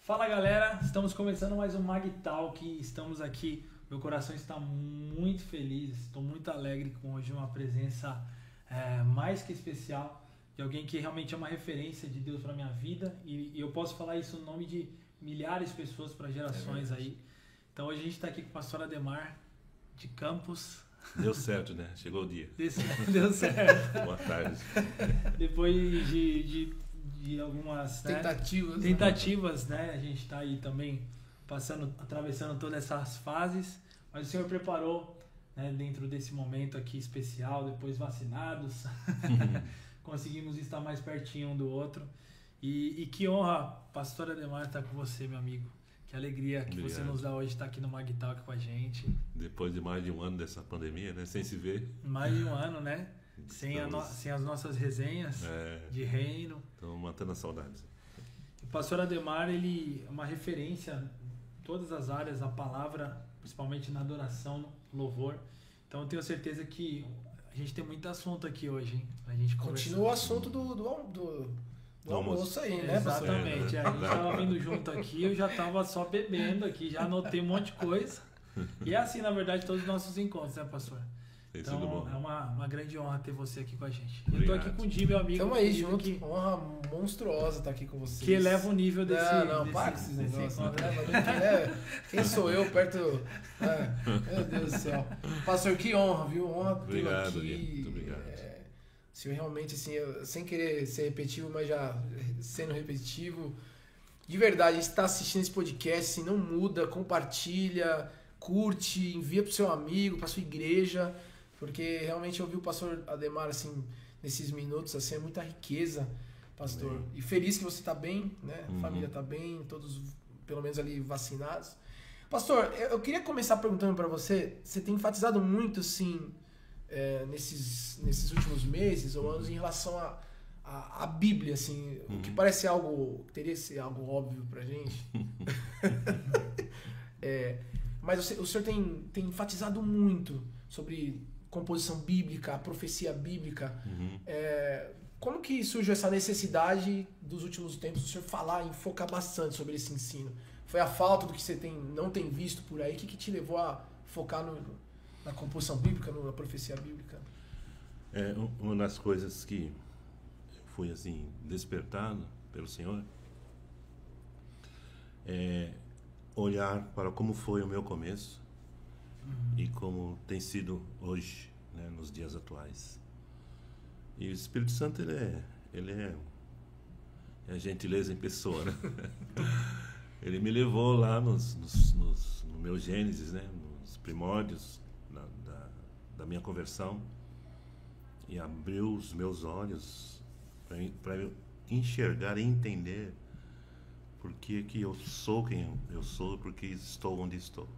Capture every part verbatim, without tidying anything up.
Fala galera, estamos começando mais um Mag Talk, estamos aqui, meu coração está muito feliz, estou muito alegre com hoje uma presença é, mais que especial, de alguém que realmente é uma referência de Deus para minha vida e, e eu posso falar isso no nome de milhares de pessoas para gerações é aí. Então hoje a gente está aqui com o pastor Ademar de Campos. Deu certo, né? Chegou o dia. Deu certo. Boa tarde. Depois de, de, de algumas né, tentativas, tentativas né? né? A gente está aí também passando, atravessando todas essas fases, mas o Senhor preparou né, dentro desse momento aqui especial, depois vacinados, conseguimos estar mais pertinho um do outro. E, e que honra, pastor Ademar, estar com você, meu amigo. Que alegria que Obrigado. Você nos dá hoje estar aqui no Mag Talk com a gente. Depois de mais de um ano dessa pandemia, né? Sem se ver. Mais de um ano, né? Sem, a no... Sem as nossas resenhas é... de reino. Estamos matando as saudades. O pastor Ademar, ele é uma referência em todas as áreas da palavra, principalmente na adoração, no louvor. Então eu tenho certeza que a gente tem muito assunto aqui hoje, hein? Pra gente conversar. Continua o assunto do... do, do... Do almoço aí, né? Exatamente. É, né? A gente tava vindo junto aqui, eu já tava só bebendo aqui, já anotei um monte de coisa. E é assim, na verdade, todos os nossos encontros, né, pastor? Tem então, sido bom. É uma, uma grande honra ter você aqui com a gente. Obrigado. Eu tô aqui com o Di, meu amigo. Tamo aí junto. Que... Honra monstruosa estar aqui com vocês. Que eleva o nível desse... Não, não, desse, para com esses desse negócios. encontro. É, quem sou eu perto... É, meu Deus do céu. Pastor, que honra, viu? Honra ter Obrigado, aqui. muito obrigado. É, se eu realmente, assim, eu, sem querer ser repetitivo, mas já sendo repetitivo, de verdade, a gente está assistindo esse podcast, assim, não muda, compartilha, curte, envia pro seu amigo, pra sua igreja, porque realmente ouvir o pastor Ademar, assim, nesses minutos, assim, é muita riqueza, pastor. Amém. E feliz que você tá bem, né? A uhum. família tá bem, todos, pelo menos ali, vacinados. Pastor, eu queria começar perguntando para você, você tem enfatizado muito, assim, é, nesses, nesses últimos meses ou anos em relação a A, a Bíblia, assim, uhum. o que parece algo, teria que ser algo óbvio pra gente. é, mas o, o senhor tem, tem enfatizado muito sobre composição bíblica, a profecia bíblica. Uhum. É, como que surgiu essa necessidade dos últimos tempos do senhor falar e focar bastante sobre esse ensino? Foi a falta do que você tem, não tem visto por aí? O que, que te levou a focar no, na composição bíblica, na profecia bíblica? É, uma das coisas que fui assim despertado pelo Senhor é olhar para como foi o meu começo uhum. e como tem sido hoje, né, nos dias atuais. E o Espírito Santo ele é ele é, é a gentileza em pessoa, né? Ele me levou lá nos, nos, nos, no meu Gênesis, né, nos primórdios da, da, da minha conversão e abriu os meus olhos para eu enxergar e entender por que que eu sou quem eu sou, porque estou onde estou.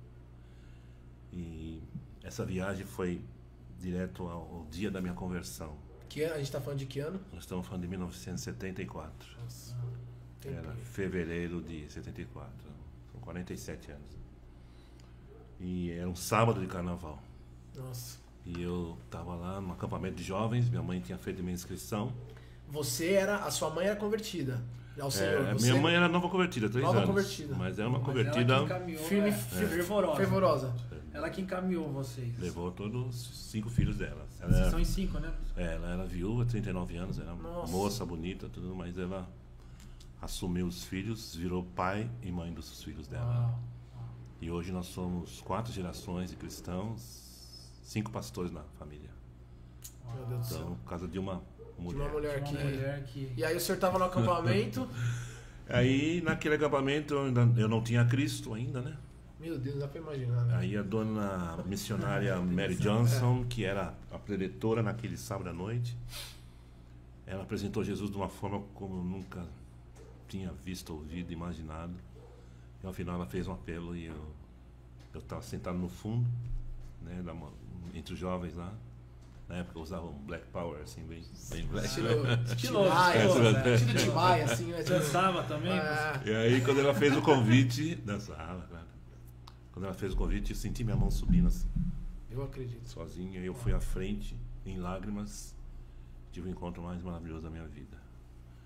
E essa viagem foi direto ao, ao dia da minha conversão. Que a gente está falando de que ano? Nós estamos falando de mil novecentos e setenta e quatro. Nossa, era fevereiro de setenta e quatro. São quarenta e sete anos. E era um sábado de carnaval. Nossa. E eu estava lá no acampamento de jovens, minha mãe tinha feito minha inscrição. Você era, a sua mãe era convertida ao Senhor. É, você... minha mãe era nova convertida, três nova anos. convertida. Mas era uma mas convertida ela que encaminhou, firme, é, firme, fervorosa. fervorosa. Ela que encaminhou vocês. Levou todos os cinco filhos dela. Ela Vocês era, são em cinco, né? é, ela era viúva, trinta e nove anos, era Nossa. moça, bonita, tudo, mas ela assumiu os filhos, virou pai e mãe dos filhos dela. Uau. E hoje nós somos quatro gerações de cristãos, cinco pastores na família. Meu Deus do céu. Então, por causa de uma mulher. De uma mulher, Uma que... mulher que... E aí o senhor estava no acampamento. Aí naquele acampamento eu, ainda, eu não tinha Cristo ainda, né? Meu Deus, dá pra imaginar. Né? Aí a dona missionária Mary Johnson, que era a preletora naquele sábado à noite, ela apresentou Jesus de uma forma como eu nunca tinha visto, ouvido, imaginado. E ao final ela fez um apelo e eu eu estava sentado no fundo, né, da, entre os jovens lá. Na época eu usava um Black Power, assim, bem, bem black. Estilo, Estiloso, estilo Maia, estiloso, né? Estilo de Maia, assim, né? Dançava também? Ah, E aí quando ela fez o convite, dançava, claro. Quando ela fez o convite, eu senti minha mão subindo assim, eu acredito. sozinha. Eu fui à frente, em lágrimas, tive o encontro mais maravilhoso da minha vida.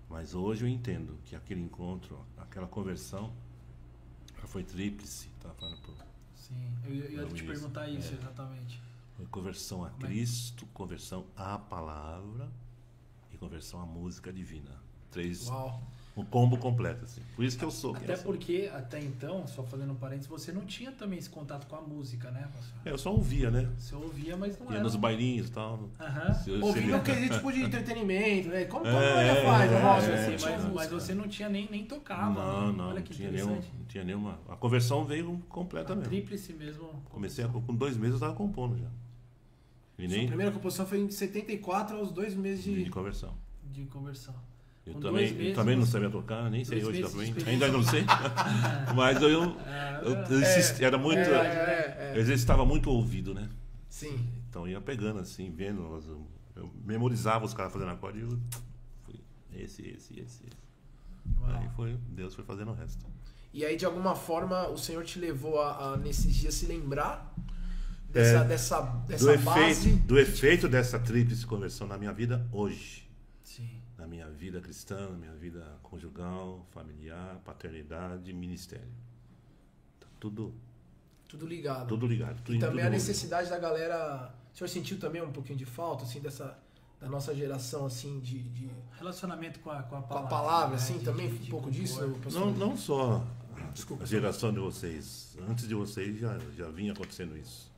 Mas hoje eu entendo que aquele encontro, aquela conversão, ela foi tríplice, tá falando por... Sim, eu ia, eu ia te perguntar isso, é. exatamente. Foi conversão a Como é? Cristo, conversão à palavra e conversão à música divina. Três, Uau. um combo completo, assim. Por isso que eu sou. Até eu sou. porque, até então, só fazendo um parênteses, você não tinha também esse contato com a música, né, pastor? É, eu só ouvia, né? Você ouvia, mas não Ia era. nos bailinhos e tal. Aham. Se eu- Ouvindo se- aquele tipo de entretenimento, né? Como, como É, ela faz, é, nossa, é, assim, é, tinha mas, música. mas você não tinha nem, nem tocava. Não, né? não, Olha não que tinha, nenhum, interessante. não tinha nenhuma. A conversão veio completa A mesmo. tríplice mesmo. Comecei a, com dois meses eu tava compondo já. E Sua nem primeira composição foi em setenta e quatro, aos dois meses de, de... de conversão. De conversão. Eu Com também, dois meses, eu também não você- sabia tocar, nem sei dois hoje meses também. de Ainda não sei. Mas eu, eu, eu insisti- era muito. É, é, é. Eu exercitava muito o ouvido, né? Sim. Então eu ia pegando assim, vendo. Eu, eu memorizava os caras fazendo acorde e eu fui. Esse, esse, esse, esse. Uau. Aí foi, Deus foi fazendo o resto. E aí, de alguma forma, o Senhor te levou a, a nesses dias, se lembrar dessa, É, dessa, Do dessa base... efeito, do efeito dessa tríplice conversão na minha vida hoje. Sim. Na minha vida cristã, na minha vida conjugal, familiar, paternidade, ministério. Tá tudo, Tudo ligado. tudo ligado. Tudo E em também tudo a no- necessidade da galera... O senhor sentiu também um pouquinho de falta, assim, dessa... Da nossa geração, assim, de... de Relacionamento com a, com a com palavra. a palavra, né? assim, De- também de- um de pouco compor. disso? pastor? Não, não só Desculpa, a geração de vocês. Antes de vocês já, já vinha acontecendo isso.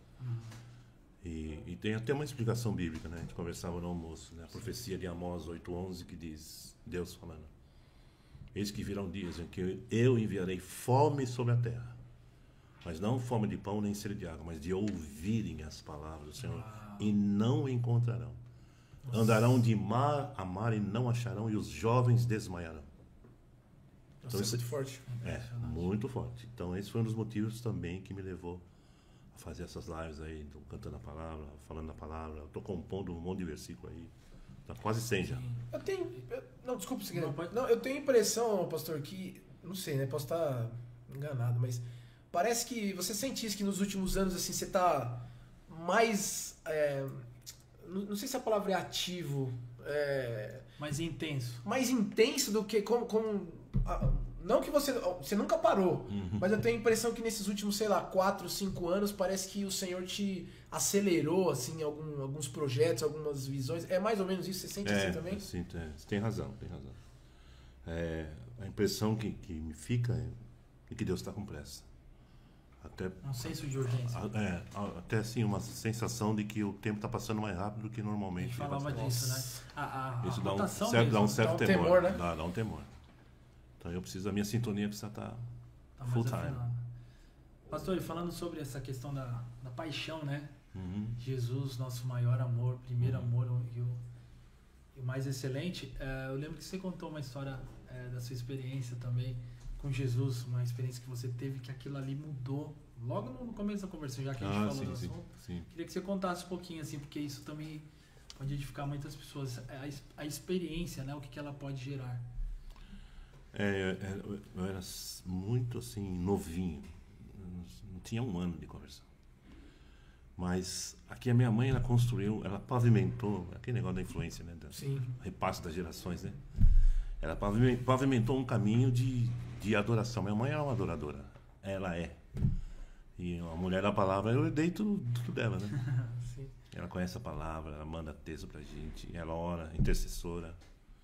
E, e tem até uma explicação bíblica, né? A gente conversava no almoço, né? A profecia de Amós oito onze que diz, Deus falando: eis que virão dias em que eu enviarei fome sobre a terra, mas não fome de pão nem sede de água, mas de ouvirem as palavras do Senhor, Uau. e não encontrarão. Andarão de mar a mar e não acharão, e os jovens desmaiarão. Nossa, Então, é isso- muito forte. É, muito forte. Então esse foi um dos motivos também que me levou a fazer essas lives aí, do cantando a palavra, falando a palavra. Eu tô compondo um monte de versículo aí. Tá quase cem já. Eu tenho... eu- não, desculpa, você Não, não, pode- não, eu tenho a impressão, pastor, que... Não sei, né? Posso estar enganado, mas... Parece que você sente isso, que nos últimos anos, assim, você tá mais... é, não, não sei se a palavra é ativo. É, Mais intenso. mais intenso do que... Como, como, a- não que você... Você nunca parou. Mas eu tenho a impressão que nesses últimos, sei lá, quatro, cinco anos, parece que o Senhor te acelerou, assim, algum, alguns projetos, algumas visões. É mais ou menos isso? Você sente É, assim também? eu sinto, é, você tem razão, tem razão. É, a impressão que, que me fica é que Deus está com pressa. Até, Um senso de urgência. a- é, a- até assim, uma sensação de que o tempo está passando mais rápido do que A normalmente. gente falava passa. disso, né? A, a, a Isso dá um rotação certo, mesmo dá um certo Dá um temor. temor, né? Dá, dá um temor. Então eu preciso, a minha sintonia precisa estar tá mais full time. afinada. Pastor, e falando sobre essa questão da, da paixão, né? Uhum. Jesus, nosso maior amor, primeiro amor e o, e o mais excelente. É, eu lembro que você contou uma história é, da sua experiência também com Jesus, uma experiência que você teve que aquilo ali mudou logo no começo da conversa, já que a gente Ah, falou sim, do sim, assunto. sim. Queria que você contasse um pouquinho, assim, porque isso também pode edificar muitas pessoas. A, es- a experiência, né? O que, que ela pode gerar. É, é, eu- eu era s- muito assim, novinho. Eu não- não tinha um ano de conversão. Mas aqui a minha mãe, ela construiu, ela pavimentou, aquele negócio da influência, né? Da, Sim. repasse das gerações, né? Ela pavimen- pavimentou um caminho de, de adoração. Minha mãe era uma adoradora. Ela é. E a mulher da palavra, eu herdei tudo, tudo dela, né? Sim. Ela conhece a palavra, ela manda texto pra gente, ela ora, intercessora.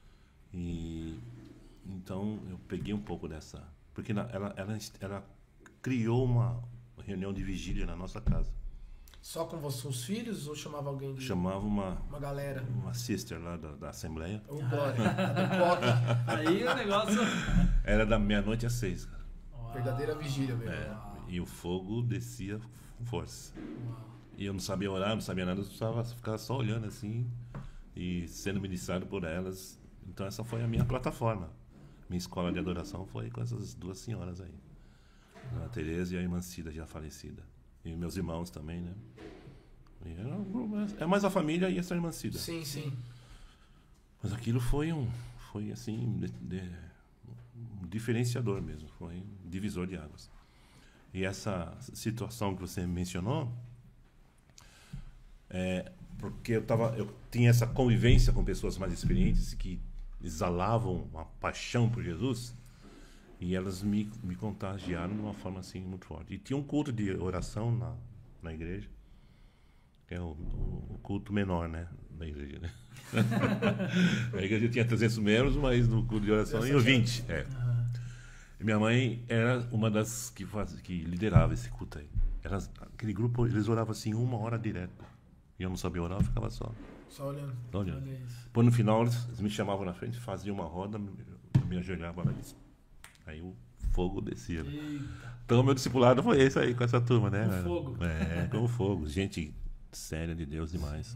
E então eu peguei um pouco dessa. Porque na- ela, ela, ela criou uma reunião de vigília na nossa casa. Só com você, os filhos, ou chamava alguém de... Chamava uma, Uma galera? uma sister lá da, da Assembleia. Ô, glória. Do coque. Aí o negócio. Era da meia-noite às seis, cara. Uau. Verdadeira vigília mesmo. É, e o fogo descia com força. Uau. E eu não sabia orar, não sabia nada, eu precisava ficar só olhando assim e sendo ministrado por elas. Então essa foi a minha plataforma. Minha escola de adoração foi com essas duas senhoras aí. A Tereza e a irmã Cida, já falecida. E meus irmãos também, né? E era um grupo- é mais a família e essa irmã Cida. Sim, sim. Mas aquilo foi um, foi assim, de- de- um diferenciador mesmo, foi um divisor de águas. E essa situação que você mencionou, é porque eu tava, eu tinha essa convivência com pessoas mais experientes que exalavam uma paixão por Jesus, e elas me, me contagiaram de uma forma assim muito forte. E tinha um culto de oração na, na igreja, que é o, o, o culto menor, né, da igreja, né? A igreja tinha trezentos membros, mas no culto de oração tinha vinte. É. Uhum. E minha mãe era uma das que, faz, que liderava esse culto aí. Elas, aquele grupo, eles oravam assim uma hora direto. E eu não sabia orar, eu ficava só. Só olhando. Só olhando. Depois no final eles, eles me chamavam na frente, faziam uma roda, eu me ajoelhava lá. Aí o fogo descia. Né? Então meu discipulado foi esse aí, com essa turma, né? Com fogo. É, com fogo. Gente séria de Deus demais.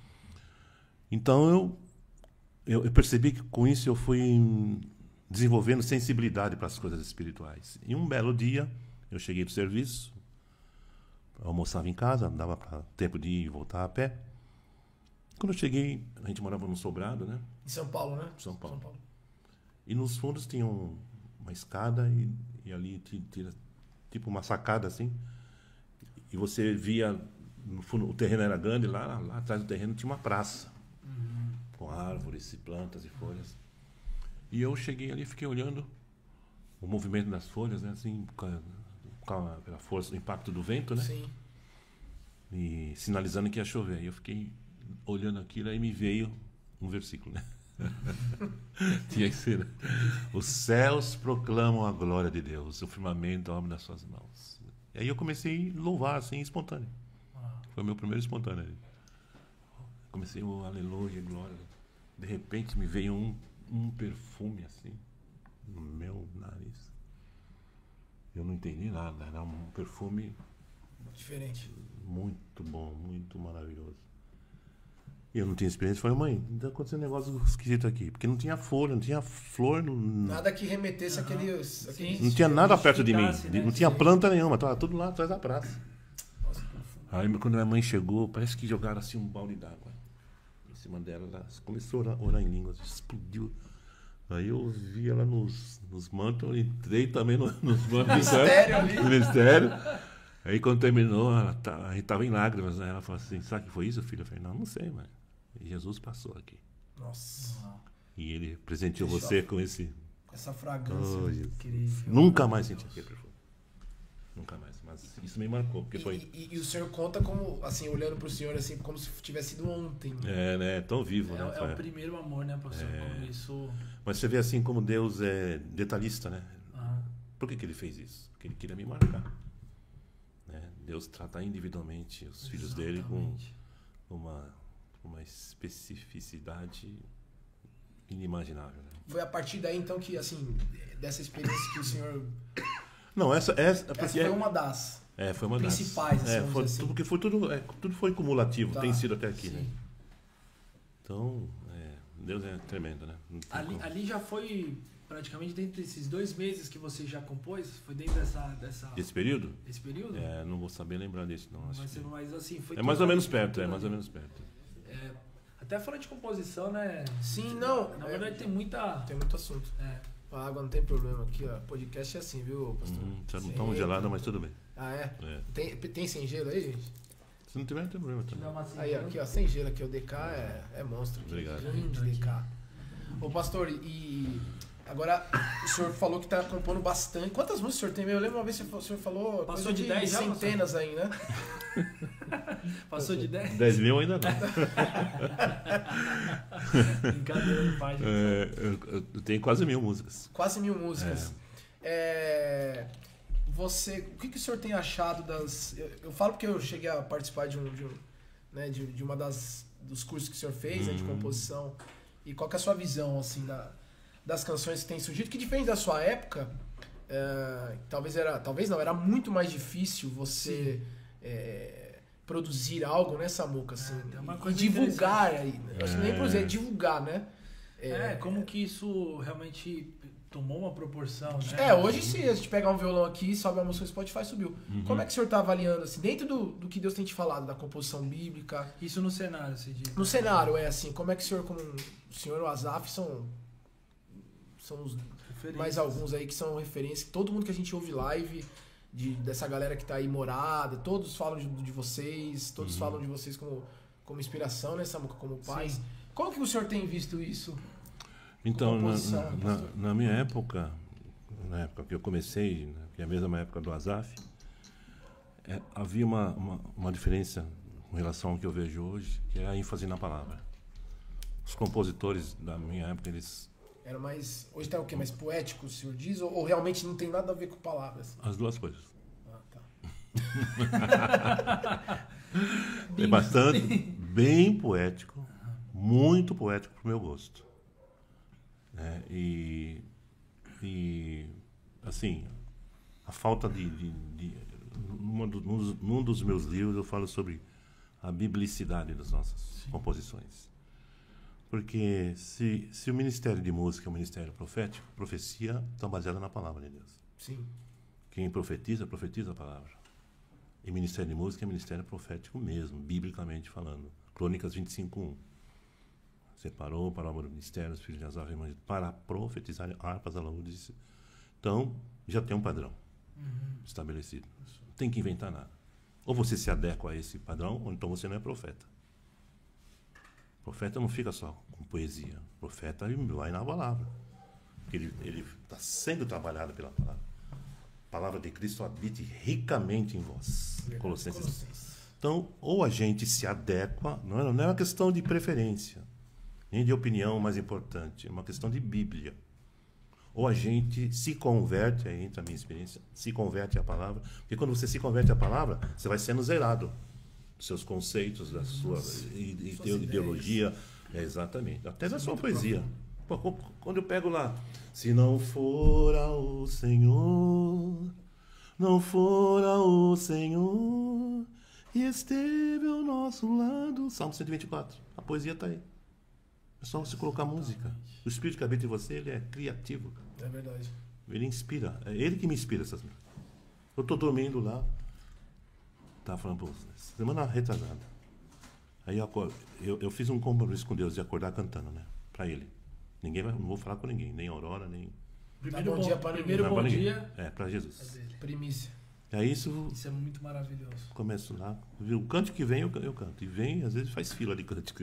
Então eu, eu, eu percebi que com isso eu fui desenvolvendo sensibilidade para as coisas espirituais. E um belo dia, eu cheguei do serviço, almoçava em casa, dava pra, tempo de ir e voltar a pé. Quando eu cheguei, a gente morava num sobrado, né? Em São Paulo, né? São Paulo. São Paulo. E nos fundos tinha um, uma escada e, e ali tinha tipo uma sacada assim. E você via, no fundo, o terreno era grande, lá, lá atrás do terreno tinha uma praça. Uhum. Com árvores e plantas e folhas. E eu cheguei ali e fiquei olhando o movimento das folhas, né? Assim, com a, com a, pela força do impacto do vento, né? Sim. E sinalizando que ia chover. E eu fiquei olhando aquilo, aí me veio um versículo, né? Tinha que ser. Os céus proclamam a glória de Deus, o firmamento a obra das suas mãos. E aí eu comecei a louvar assim, espontâneo. Foi o meu primeiro espontâneo. Comecei o oh, aleluia, glória. De repente me veio um, um perfume assim no meu nariz. Eu não entendi nada, era um perfume diferente. Muito bom, muito maravilhoso. E eu não tinha experiência, falei, mãe, está acontecendo um negócio esquisito aqui, porque não tinha folha, não tinha flor, não... nada que remetesse uhum. aqueles, aqueles não tinha nada perto de mim, né? não tinha planta nenhuma, estava tudo lá atrás da praça. Nossa, aí quando minha mãe chegou, parece que jogaram assim um balde d'água em cima dela, ela começou a orar, orar em línguas, explodiu. Aí eu vi ela nos, nos mantos, entrei também no, nos mantos mistério ali. No mistério. Aí quando terminou, ela tá, a gente estava em lágrimas, né? Ela falou assim, sabe o que foi isso, filho? Eu falei, não, não sei, mãe. E Jesus passou aqui. Nossa. E ele presenteou Deixa você com esse... essa fragrância oh, incrível. Nunca mais senti aquele perfume. Nunca mais. Mas isso me marcou, porque e, foi... E, e o senhor conta como, assim, olhando pro senhor, assim, como se tivesse sido ontem. É, né? Tão vivo, é, né? É o primeiro amor, né, professor? É... Como isso... Mas você vê assim como Deus é detalhista, né? Uhum. Por que que ele fez isso? Porque ele queria me marcar. Né? Deus trata individualmente os Exatamente. Filhos dele com uma, uma especificidade inimaginável. Né? Foi a partir daí, então, que, assim, dessa experiência que o senhor... Não, essa, essa, essa foi é, uma das é, foi uma principais. Das, é, foi, assim. Porque foi tudo, é, tudo foi cumulativo, tá. Tem sido até aqui. Né? Então, é, Deus é tremendo, né? Ali, ali já foi... Praticamente dentro desses dois meses que você já compôs, foi dentro dessa... dessa Esse período? Esse período? É, não vou saber lembrar disso, não. Mas, que... mas assim, foi... É mais ou menos perto, é mais ou menos perto. É, até falando de composição, né? Sim, não. Na verdade é, tem muita... Tem muito assunto. É. A água não tem problema aqui, ó. Podcast é assim, viu, pastor? Hum, tá não tão gelada, mas tudo bem. Ah, é? é. Tem, tem sem gelo aí, gente? Se não tiver, não tem problema também. Aí, ó, aqui, ó, sem gelo aqui, o D K é, é monstro. Obrigado. Grande D K. Ô, pastor, e... Agora, o senhor falou que tá compondo bastante. Quantas músicas o senhor tem? Eu lembro uma vez que o senhor falou... Passou de dez já? Centenas aí, né? Passou de dez? dez mil ainda não. Brincadeira, pai. É, eu, eu tenho quase mil músicas. Quase mil músicas. É. É, você, o que, que o senhor tem achado das... Eu, eu falo porque eu cheguei a participar de um... De, um, né, de, de uma das... dos cursos que o senhor fez, hum. né, de composição. E qual que é a sua visão, assim, da... das canções que têm surgido, que diferente da sua época, é, talvez era, talvez não, era muito mais difícil você é, produzir algo, né, Samuca, assim, é, e divulgar aí, né? Eu acho que nem produzir, é divulgar, né? É, é, como que isso realmente tomou uma proporção, né? É, hoje se a gente pegar um violão aqui, sobe a música no Spotify, subiu. Uhum. Como é que o senhor está avaliando, assim, dentro do, do que Deus tem te falado, da composição bíblica? Isso no cenário, você diz. No cenário, é assim, como é que o senhor, como o senhor e o Azaf são... São os, mais alguns aí que são referências. Todo mundo que a gente ouve live, de, dessa galera que tá aí morada, todos falam de, de vocês, todos uhum. falam de vocês como, como inspiração, né, Samuca, como pais. Sim. Como que o senhor tem visto isso? Então, na, composição, na, na, na minha época, na época que eu comecei, né, que é a mesma época do Asaf, é, havia uma, uma, uma diferença em relação ao que eu vejo hoje, que é a ênfase na palavra. Os compositores da minha época, eles... Era mais... Hoje tá o quê? Mais poético, o senhor diz? Ou, ou realmente não tem nada a ver com palavras? As duas coisas. Ah, tá. É bastante, bem poético, muito poético pro meu gosto. É, e, e, assim, a falta de... de, de numa do, num, num dos meus livros eu falo sobre a biblicidade das nossas Sim. composições. Porque se, se o Ministério de Música é um ministério profético, profecia está baseada na palavra de Deus. Sim. Quem profetiza, profetiza a palavra. E Ministério de Música é ministério profético mesmo, biblicamente falando. Crônicas vinte e cinco, um. Separou para a obra do ministério, os filhos de Asaf para profetizar harpas, alaúdes. Então, já tem um padrão uhum. estabelecido. Não tem que inventar nada. Ou você se adequa a esse padrão, ou então você não é profeta. Profeta não fica só com poesia. Profeta vai na palavra. Porque ele está sendo trabalhado pela palavra. A palavra de Cristo habite ricamente em vós. Colossenses. Colossenses. Então, ou a gente se adequa, não é, não é uma questão de preferência, nem de opinião mais importante, é uma questão de Bíblia. Ou a gente se converte, aí entra a minha experiência, se converte à palavra, porque quando você se converte à palavra, você vai sendo zerado. Seus conceitos, da sua ide ideologia, é, exatamente, até da sua poesia. Pô, quando eu pego lá, se não fora o Senhor, não fora o Senhor, e esteve ao nosso lado, Salmo cento e vinte e quatro, a poesia está aí. É só você colocar música. O Espírito que habita em você, ele é criativo. É verdade. Ele inspira, é ele que me inspira essas músicas. Eu estou dormindo lá, estava falando para você, semana retrasada. Aí eu, eu, eu fiz um compromisso com Deus de acordar cantando, né? Para Ele. Ninguém vai, não vou falar com ninguém, nem Aurora, nem. Primeiro bom, bom dia para primeiro bom dia. É, para Jesus. É Primícia. É isso. Isso é muito maravilhoso. Começo lá. O canto que vem, eu, eu canto. E vem, às vezes faz fila de cântico.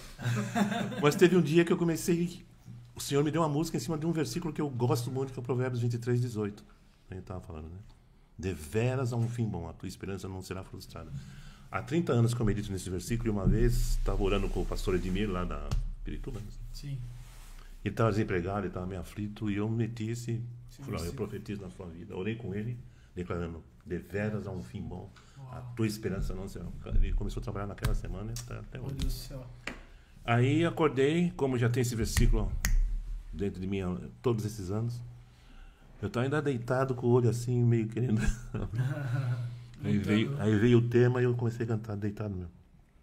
Mas teve um dia que eu comecei. O Senhor me deu uma música em cima de um versículo que eu gosto muito, que é o Provérbios vinte e três, dezoito. A gente estava falando, né? Deveras há um fim bom, a tua esperança não será frustrada. Há trinta anos que eu medito nesse versículo, e uma vez estava orando com o pastor Edmir, lá da Pirituba. Sim. Ele estava desempregado, ele estava meio aflito, e eu meti esse. Sim, falei, eu profetizo na sua vida. Orei com ele, declarando: deveras há um fim bom, Uau. A tua esperança não será. Ele começou a trabalhar naquela semana e tá até hoje. Meu Deus do céu. Aí acordei, como já tem esse versículo dentro de mim há todos esses anos. Eu estava ainda deitado com o olho assim, meio querendo. aí, veio, aí veio o tema e eu comecei a cantar deitado mesmo.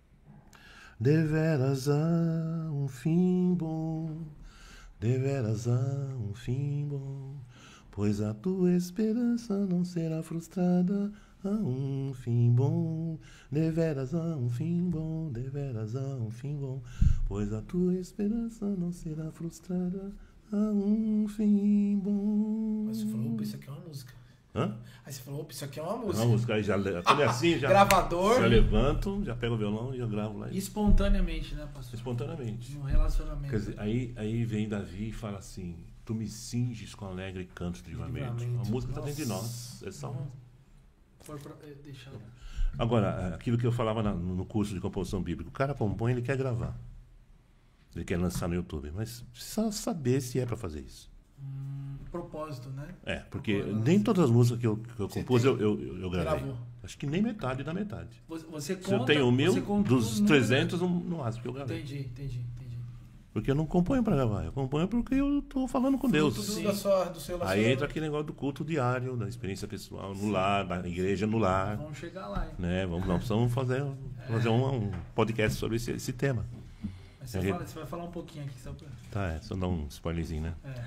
Deveras há um fim bom, deveras há um fim bom, pois a tua esperança não será frustrada. Há um fim bom, deveras há um fim bom, deveras há um fim bom, pois a tua esperança não será frustrada. Há um fim bom. Mas você falou, opa, isso aqui é uma música. Hã? Aí você falou, opa, isso aqui é uma música. É uma música. Aí já, quando é assim, já, gravador. já levanto, já pego o violão e eu gravo lá. Espontaneamente, né, pastor? Espontaneamente. No relacionamento. Quer dizer, aí, aí vem Davi e fala assim: tu me cinges com alegre canto de livramento. A música está dentro de nós. É só uma... For pra, deixa... Agora, aquilo que eu falava na, no curso de composição bíblica, o cara compõe, ele quer gravar. Ele quer lançar no YouTube, mas precisa saber se é para fazer isso. Hum, propósito, né? É, porque Agora, nem todas as músicas que eu, que eu compus eu, eu, eu, eu gravei. Gravou. Acho que nem metade da metade. Você, você conta, se eu tenho o meu, dos no trezentos, não, não acho que eu gravei. Entendi, entendi, entendi. Porque eu não componho para gravar, eu componho porque eu estou falando com Deus. Tudo da sua, do seu Aí entra aquele negócio do culto diário, da experiência pessoal, no Sim. lar, da igreja no lar. Vamos chegar lá, hein? Né? Vamos, nós precisamos fazer, é. fazer um, um podcast sobre esse, esse tema. Mas você, fala, você vai falar um pouquinho aqui, só pra... Tá, é, só dar um spoilerzinho, né? É.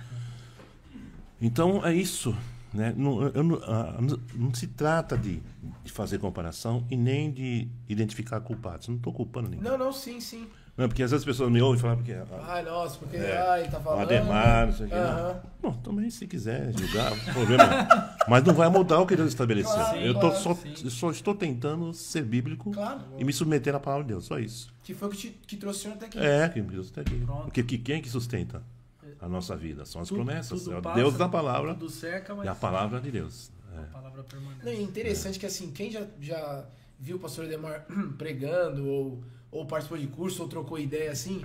Então, é isso. Né? Não, eu, não, não, não se trata de, de fazer comparação e nem de identificar culpados. Não estou culpando ninguém. Não, não, sim, sim. Não, porque às vezes as pessoas me ouvem falar porque... Ai, nossa, porque... É, ai, tá falando... O Ademar, não sei o que. Uhum. Bom, também se quiser julgar, problema. Mas não vai mudar o que Deus estabeleceu. Claro, eu, tô claro, só, sim. eu só estou tentando ser bíblico Claro. e me submeter à palavra de Deus, só isso. Que foi o que, te, que trouxe o senhor até aqui. É, que Deus está aqui. Pronto. Porque que, quem é que sustenta? a nossa vida, são as Tudo- promessas. tudo É o passa, Deus da palavra Tudo seca, mas e a palavra de Deus. a É. palavra permanece. Não, é interessante que assim, quem já, já viu o pastor Edemar pregando, ou, ou participou de curso, ou trocou ideia assim,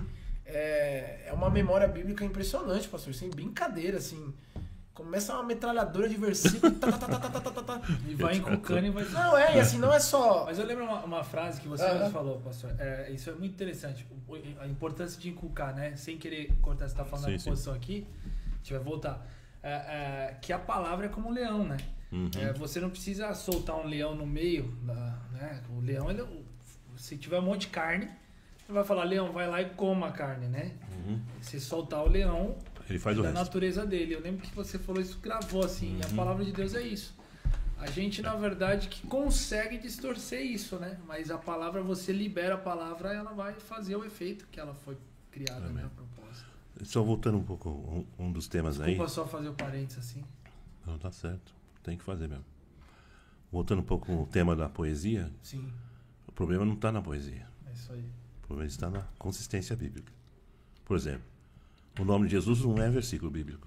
é, é uma memória bíblica impressionante, pastor, sem brincadeira, assim. Começa uma metralhadora de versículo, tá, tá, tá, tá, tá, tá, tá, tá. E vai encucando e vai... Não, é, e assim, não é só... Mas eu lembro uma, uma frase que você Aham. mesmo falou, pastor. É, isso é muito interessante. O- A importância de inculcar, né? Sem querer cortar, você está falando Sim, da sim. posição aqui. A gente vai voltar. É, é, que a palavra é como um leão, né? Uhum. É, você não precisa soltar um leão no meio, da, né? O leão, ele, se tiver um monte de carne, você vai falar, leão, vai lá e coma a carne, né? Uhum. Se soltar o leão, Ele faz o da resto. natureza dele. Eu lembro que você falou isso, gravou assim, e a palavra de Deus é isso. A gente, na verdade, que consegue distorcer isso, né? Mas a palavra, você libera a palavra, ela vai fazer o efeito que ela foi criada, Amém. né? A propósito. Só voltando um pouco, um, um dos temas aí. Desculpa só fazer o parênteses assim. Não, tá certo. Tem que fazer mesmo. Voltando um pouco o tema da poesia, Sim, o problema não está na poesia. é isso aí. O problema está na consistência bíblica. Por exemplo, o nome de Jesus não é versículo bíblico.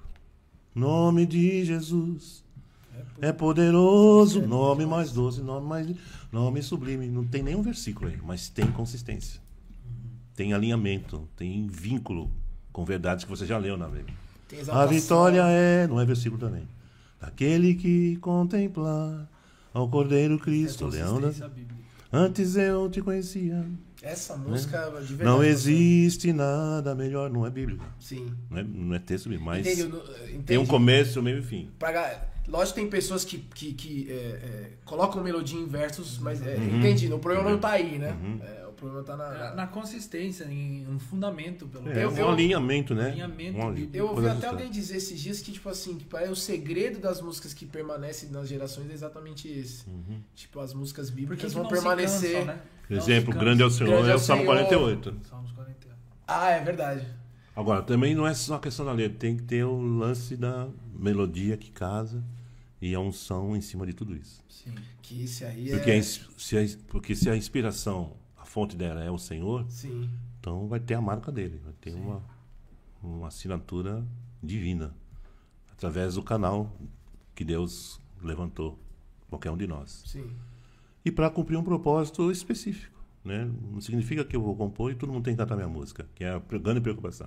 Nome de Jesus é poderoso, nome mais doce, nome mais nome sublime. Não tem nenhum versículo aí, mas tem consistência. Tem alinhamento, tem vínculo com verdades que você já leu na Bíblia. Tem A exaltação. vitória é, não é versículo também. Aquele que contemplar ao Cordeiro Cristo, É leão da... consistência bíblica. Antes eu te conhecia. Essa música, de verdade... Não pastor. existe nada melhor, não é bíblico. Sim. Não é, não é texto bíblico, mas Entendi, no- entendi. tem um começo, meio e fim. Pra ga- Lógico que tem pessoas que, que, que é, é, colocam melodia em versos, mas é, Uhum. entendi, o problema não Uhum. tá aí, né? Uhum. É, o problema tá na... É, na consistência, em um fundamento, pelo É, menos. um alinhamento, né? Alinhamento Um ali- bíblico. Eu ouvi coisa até justa. alguém dizer esses dias que, tipo assim, que parece o segredo das músicas que permanecem nas gerações é exatamente esse. Uhum. Tipo, as músicas Por que bíblicas que vão não se permanecer... cansam, né? Por Não exemplo, se grande é o cansam. Senhor, Grande é é o o Salmo Senhor. quarenta e oito. Salmos quarenta e oito. Ah, é verdade. Agora, também não é só a questão da letra, tem que ter o lance da melodia que casa e a unção em cima de tudo isso. Sim. Que esse aí Porque, a é... ins- se a, porque se a inspiração, a fonte dela é o Senhor, Sim. então vai ter a marca dele, vai ter uma, uma assinatura divina, através do canal que Deus levantou, qualquer um de nós. Sim. E para cumprir um propósito específico. Né? Não significa que eu vou compor e todo mundo tem que cantar minha música, que é a grande preocupação.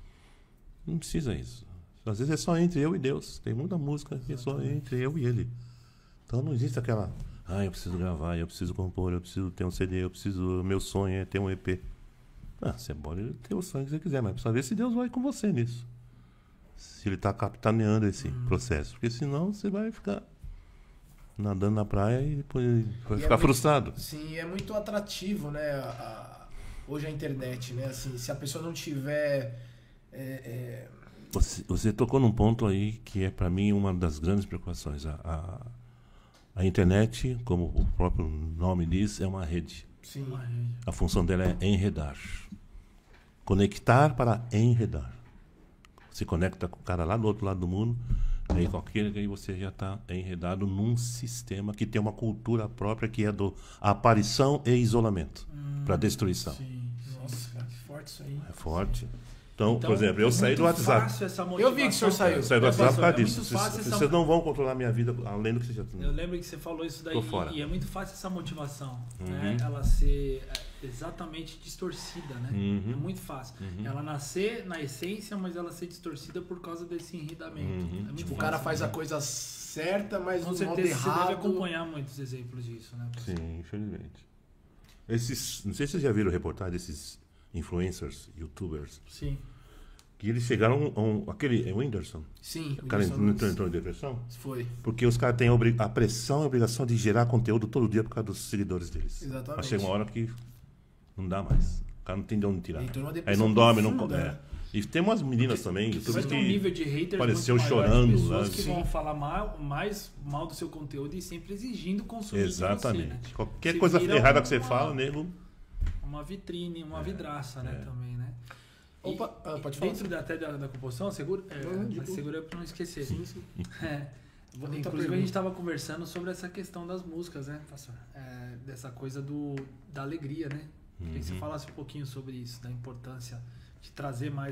Não precisa isso. Às vezes é só entre eu e Deus. Tem muita música que é só entre eu e Ele. Então não existe aquela, ah, eu preciso gravar, eu preciso compor, eu preciso ter um C D, eu preciso, meu sonho é ter um E P. Ah, você pode ter o sonho que você quiser, mas precisa ver se Deus vai com você nisso. Se Ele está capitaneando esse Uhum. processo. Porque senão você vai ficar nadando na praia e depois vai E é ficar muito- frustrado. Sim, é muito atrativo, né? a- a- hoje a internet, né? Assim, se a pessoa não tiver... é, é, Você, você tocou num ponto aí que é para mim uma das grandes preocupações. A, a, a internet, como o próprio nome diz, é uma rede. sim. Uma rede. A função dela é enredar. Conectar para enredar. Se conecta com o cara lá do outro lado do mundo, aí com aquele aí você já está enredado num sistema que tem uma cultura própria que é do aparição e isolamento para destruição. Sim. Nossa, cara, que forte isso aí. É forte. Então, Então, por exemplo, eu é saí muito do WhatsApp. fácil essa Eu vi que o senhor motivação. saiu. Eu saí do É, WhatsApp por causa é disso. muito Vocês, fácil essa- vocês não vão controlar a minha vida além do que vocês já Eu lembro que você falou isso daí Tô fora. e é muito fácil essa motivação, né? Uhum. Ela ser é, exatamente distorcida, né? Uhum. É muito fácil. Uhum. Ela nascer na essência, mas ela ser distorcida por causa desse enredamento. Uhum. É muito Tipo, o fácil, cara faz né? a coisa certa, mas Com no modo certeza você deve errado. acompanhar muitos exemplos disso, né? Sim, infelizmente. Esses, não sei se vocês já viram reportagem desses influencers, youtubers, Sim. que eles chegaram a um, aquele é o Whindersson. Sim, O cara Whindersson entrou, entrou, Nunes. entrou em depressão Foi. porque os caras têm a, obri- a pressão e a obrigação de gerar conteúdo todo dia por causa dos seguidores deles. Exatamente. Mas chega uma hora que não dá mais. O cara não tem de onde tirar. Entrou numa Aí depressão não dorme, não profunda, come. né? É. E tem umas meninas também, Você youtubers vai ter um nível que de haters apareceu muito maior, chorando de pessoas lá. que Sim. vão falar mal, mais mal do seu conteúdo e sempre exigindo consumir de exatamente. você, né? Qualquer Você coisa vira errada uma- que você fala, nego. Uma vitrine, uma vidraça, né? é. Também, né? E- Opa, ah, pode e falar. dentro da, até da, da composição, segura, é, Não, de mas boa. segura pra não esquecer. Sim, sim. É. Muita Inclusive pergunta. a gente estava conversando sobre essa questão das músicas, né, pastor? É, dessa coisa do, da alegria, né? Queria que você Uhum. falasse um pouquinho sobre isso, da importância de trazer mais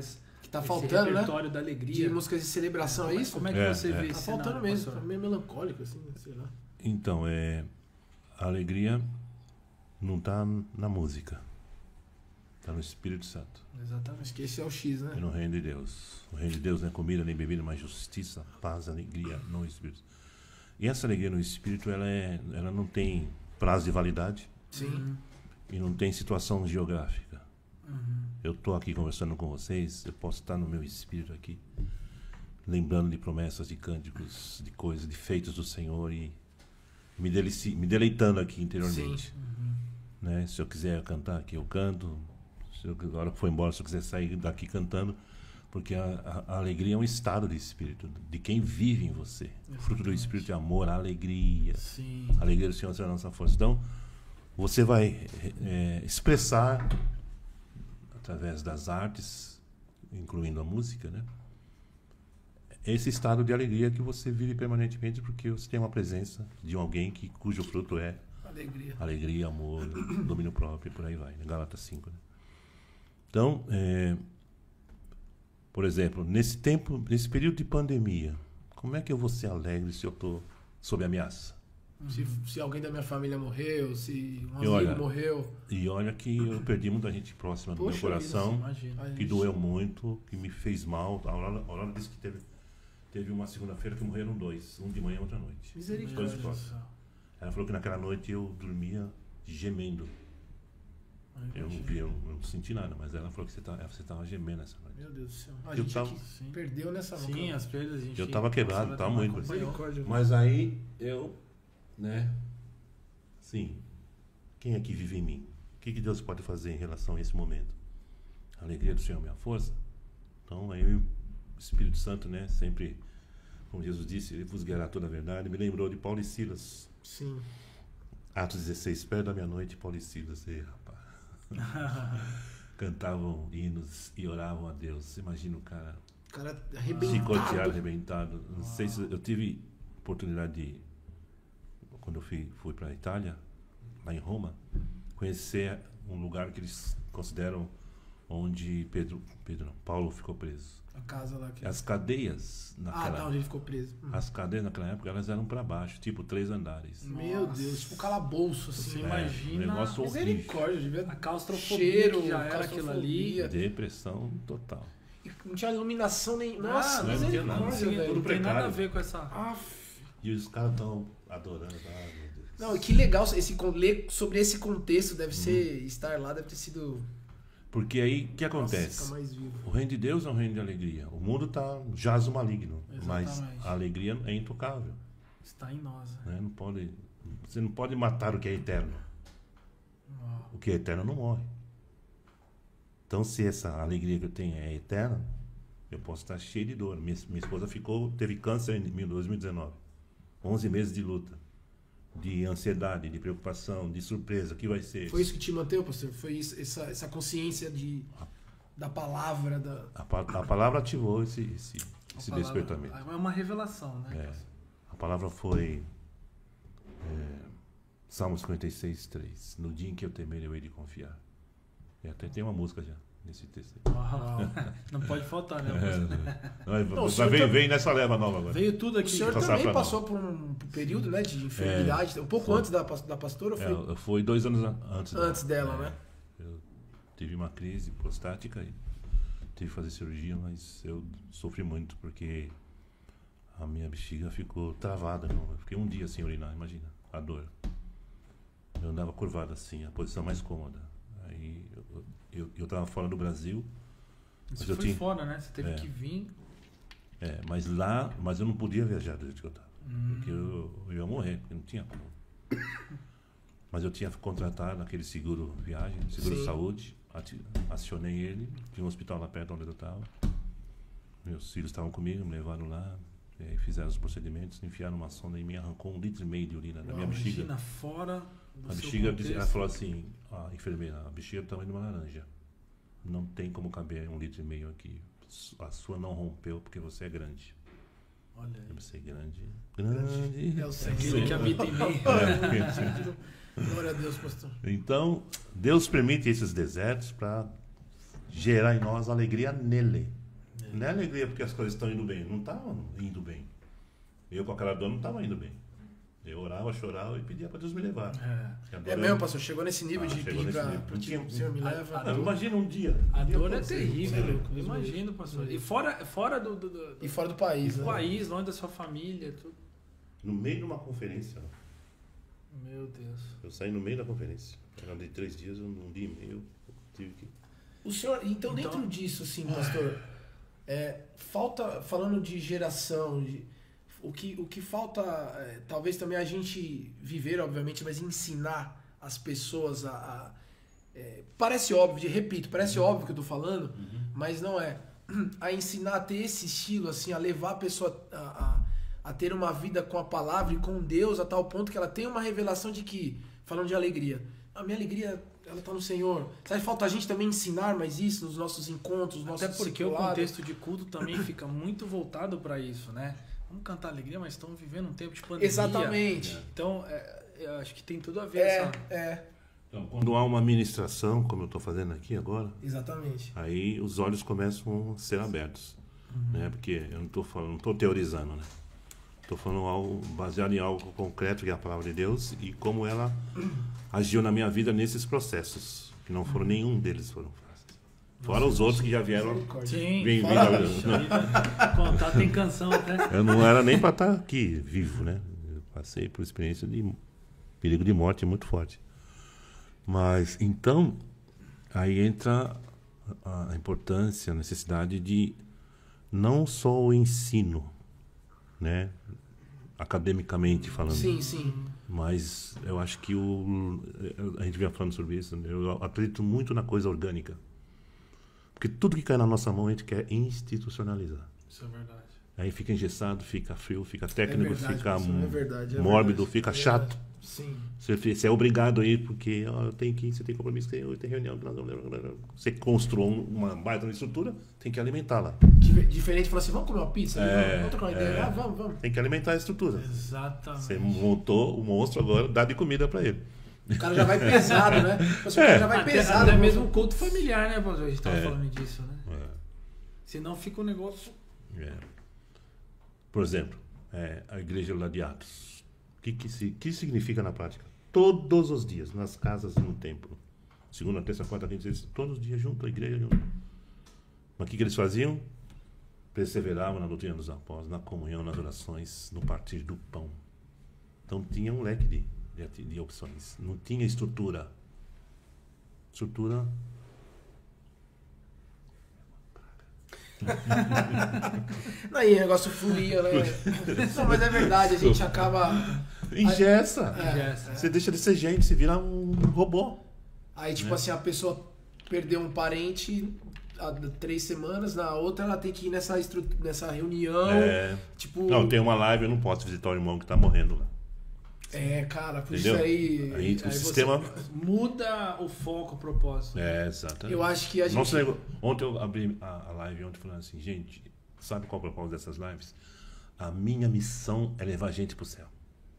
Que tá esse faltando, né? repertório da alegria. De músicas de celebração, como é isso? Como é que É, você é. vê Tá esse faltando cenário, mesmo, pastor? tá meio melancólico, assim, sei lá. Então, é, a alegria não está na música, está no Espírito Santo Exatamente. Acho que esse é o X, e né? no reino de Deus. O reino de Deus não é comida nem bebida, mas justiça, paz, alegria no Espírito. E essa alegria no Espírito, ela, é, ela não tem prazo de validade Sim. e não tem situação geográfica. Uhum. Eu estou aqui conversando com vocês, eu posso estar no meu espírito aqui, lembrando de promessas, de cânticos, de coisas, de feitos do Senhor e me, delici, me deleitando aqui interiormente. Uhum. Né? Se eu quiser cantar aqui, eu canto. Se eu, a hora que for embora, se eu quiser sair daqui cantando, porque a, a, a alegria é um estado de espírito, de quem vive em você. O fruto do Espírito é amor, alegria. Sim. A alegria do Senhor será a nossa força. Então, você vai é, expressar através das artes, incluindo a música, né? Esse estado de alegria que você vive permanentemente porque você tem uma presença de alguém que, cujo fruto é Alegria. alegria, amor, domínio próprio e por aí vai, né? Gálatas cinco, né? Então, é, por exemplo, nesse tempo, nesse período de pandemia, como é que eu vou ser alegre se eu estou sob ameaça? Se, se alguém da minha família morreu, se um E amigo olha, morreu. E olha que eu perdi muita gente próxima do Poxa meu coração, Imagina. a que gente- doeu muito, que me fez mal. A Aurora, a Aurora disse que teve, teve uma segunda-feira que morreram dois, um de manhã e outro à noite. Misericórdia. Dois próximos. Ela falou que naquela noite eu dormia gemendo. Eu não vi, eu não senti nada, mas ela falou que você tá- você estava gemendo essa noite. Meu Deus do céu. A Eu gente tava- aqui Sim. perdeu nessa mão. Sim, as perdas, a gente... Eu tava quebrado, Nossa, tava não muito. acompanhou. Misericórdia. Mas aí eu, né, sim, quem é que vive em mim? O que, que Deus pode fazer em relação a esse momento? A alegria do Senhor é minha força. Então aí o Espírito Santo, né, sempre, como Jesus disse, ele vos guiará toda a verdade. Me lembrou de Paulo e Silas. Sim. Atos dezesseis, perto da meia-noite, Paulo e Silas, e, rapaz, cantavam hinos e oravam a Deus. Imagina o cara O cara chicoteado, arrebentado. arrebentado. Não sei se eu tive oportunidade de, quando eu fui, fui para a Itália, lá em Roma, conhecer um lugar que eles consideram onde Pedro, Pedro não, Paulo ficou preso. A casa lá que... As cadeias Ah, naquela, tá, onde ele ficou preso. Hum. as cadeias naquela época elas eram para baixo, tipo três andares. Meu Nossa. Deus, tipo calabouço, Você assim. É, imagina um negócio horrível. Misericórdia, devia... a claustrofobia Cheiro, que já era aquilo ali. claustrofobia. Depressão total. E não tinha iluminação nem... Ah, Nossa, não tinha nada. misericórdia, Sim, velho. não tem nada a precário. ver com essa... Aff. E os caras estão adorando. Ah, meu Deus. Não, que legal, esse, con- ler sobre esse contexto deve ser... Estar lá deve ter sido... Porque aí, o que Nossa, acontece? ficar mais vivo. O reino de Deus é um reino de alegria. O mundo está jaz o maligno, mas Exatamente. a alegria é intocável. Está em nós. né? Né? Não pode, você não pode matar o que é eterno. Uau. O que é eterno não morre. Então, se essa alegria que eu tenho é eterna, eu posso estar cheio de dor. Minha, minha esposa ficou, teve câncer em dois mil e dezenove. onze meses de luta, de ansiedade, de preocupação, de surpresa. O que vai ser? Foi isso que te manteve, pastor? Foi isso, essa, essa consciência de, da palavra, da... A, pa- a palavra ativou esse, esse, A esse palavra- despertamento. É uma revelação, né? É. A palavra foi é, Salmos cinquenta e seis, três. No dia em que eu temer, eu hei de confiar. E até tem uma música já nesse texto aí. Uau. Não pode faltar, né? É, vai, Não, o vai, senhor vem, tá- vem nessa leva nova agora. Veio tudo O aqui. senhor Passar também pra passou por um período, né, de enfermidade, um pouco Foi. antes da, pas- da pastora, ou É, foi eu- foi dois anos an- antes, antes dela, é, né? Eu tive uma crise prostática e tive que fazer cirurgia, mas eu sofri muito porque a minha bexiga ficou travada. Não? Eu fiquei um dia sem urinar, imagina, a dor. Eu andava curvado assim, a posição mais cômoda. Aí eu, eu, eu tava fora do Brasil, Isso mas eu foi tinha- fora, né? Você teve É. que vir. é, mas lá, mas eu não podia viajar do jeito que eu tava. Hum. Porque eu, eu ia morrer, porque não tinha como. Mas eu tinha contratado aquele seguro viagem, seguro Sim. saúde, ati- acionei ele, tinha um hospital lá perto onde eu estava. Meus filhos estavam comigo, me levaram lá, e aí fizeram os procedimentos, enfiaram uma sonda em mim, arrancou um litro e meio de urina da minha bexiga. Imagina, fora do A seu bexiga, contexto. ela falou assim, a enfermeira, a bexiga é do tamanho de uma laranja. Não tem como caber um litro e meio aqui. A sua não rompeu porque você é grande. Olha aí. Eu pensei, grande. Grande. É o Sim. Aquele que habita em mim. É. Glória a Deus, pastor. Então, Deus permite esses desertos para gerar em nós alegria nele. Não é alegria porque as coisas estão indo bem. Não estavam indo bem. Eu com aquela dor não estava indo bem. Eu orava, chorava e pedia para Deus me levar. É, é mesmo, pastor? Chegou nesse nível ah, de pedir para o Senhor me leva? Ah, imagina um dia. A um dia dor é você, terrível, você, imagino, pastor. E fora, fora do, do, do... E fora do país, do né? país, longe da sua família, tudo. No meio de uma conferência. Meu Deus. Eu saí no meio da conferência. Era de três dias, um dia e meio. Eu tive que... O senhor, então, então dentro disso, assim, pastor, é, falta, falando de geração, de, o, que, o que falta, é, talvez também a gente viver, obviamente, mas ensinar as pessoas a... a é, parece óbvio, repito, parece uhum. óbvio que eu tô falando, uhum. mas não é. A ensinar a ter esse estilo, assim, a levar a pessoa a, a, a ter uma vida com a palavra e com Deus a tal ponto que ela tem uma revelação de que, falando de alegria, a minha alegria... ela está no Senhor. Sabe, falta a gente também ensinar mais isso nos nossos encontros, nos nossos Até porque o contexto de culto também fica muito voltado para isso, né? Vamos cantar alegria, mas estamos vivendo um tempo de pandemia. Exatamente. Então, é, eu acho que tem tudo a ver. É, essa... é. Então, quando há uma ministração, como eu estou fazendo aqui agora, exatamente. Aí os olhos começam a ser abertos, uhum. né? Porque eu não estou falando, não estou teorizando, né? Estou falando algo baseado em algo concreto que é a palavra de Deus e como ela agiu na minha vida nesses processos, que não foram nenhum deles foram fáceis. Fora Nossa, os outros que já vieram. Sim, vem, fora, vem, vem, contar tem canção até. Eu não era nem para estar aqui vivo, né? Eu passei por experiência de perigo de morte muito forte. Mas então aí entra a importância, a necessidade de não só o ensino, né, academicamente falando. Sim, sim. Mas eu acho que o a gente vinha falando sobre isso, né? Eu acredito muito na coisa orgânica. Porque tudo que cai na nossa mão a gente quer institucionalizar. Isso é verdade. Aí fica engessado, fica frio, fica técnico, é verdade, fica é verdade, é mórbido, verdade. fica é chato. Sim. Você, você é obrigado a ir porque ó, eu tenho que ir, você tem compromisso, tem, tem reunião. Você construiu uma baita estrutura, tem que alimentá-la. Diferente de falar assim, vamos comer uma pizza? É, vamos trocar uma ideia? é, ah, vamos, vamos. Tem que alimentar a estrutura. Exatamente. Você montou o monstro, agora dá de comida para ele. O cara já vai pesado, né? O cara é. já vai até, pesado. Até mesmo o culto familiar, né, pastor? A gente tava é. falando disso, né? É. Senão fica um negócio... É. Por exemplo, é, a igreja lá de Atos. O que, que, se, que significa na prática? Todos os dias, nas casas e no templo. Segunda, terça, quarta, quinta, sexta, todos os dias junto, a igreja junto. Mas o que, que eles faziam? Perseveravam na doutrina dos apóstolos, na comunhão, nas orações, no partir do pão. Então tinha um leque de, de, de opções. Não tinha estrutura. Estrutura... Aí o negócio fluía, né? Não, mas é verdade, a gente acaba... Engessa. É, você é. deixa de ser gente, você vira um robô. Aí, tipo né? assim, a pessoa perdeu um parente há três semanas, na outra ela tem que ir nessa, estru... nessa reunião. É. Tipo... Não, tem uma live, eu não posso visitar o irmão que tá morrendo lá. É, cara, por Entendeu? isso aí... Aí, o aí sistema... você... Muda o foco, o propósito. É, exatamente. Eu acho que a gente... Nossa, ontem eu abri a, a live ontem falando assim, gente, sabe qual é o propósito dessas lives? A minha missão é levar a gente pro céu.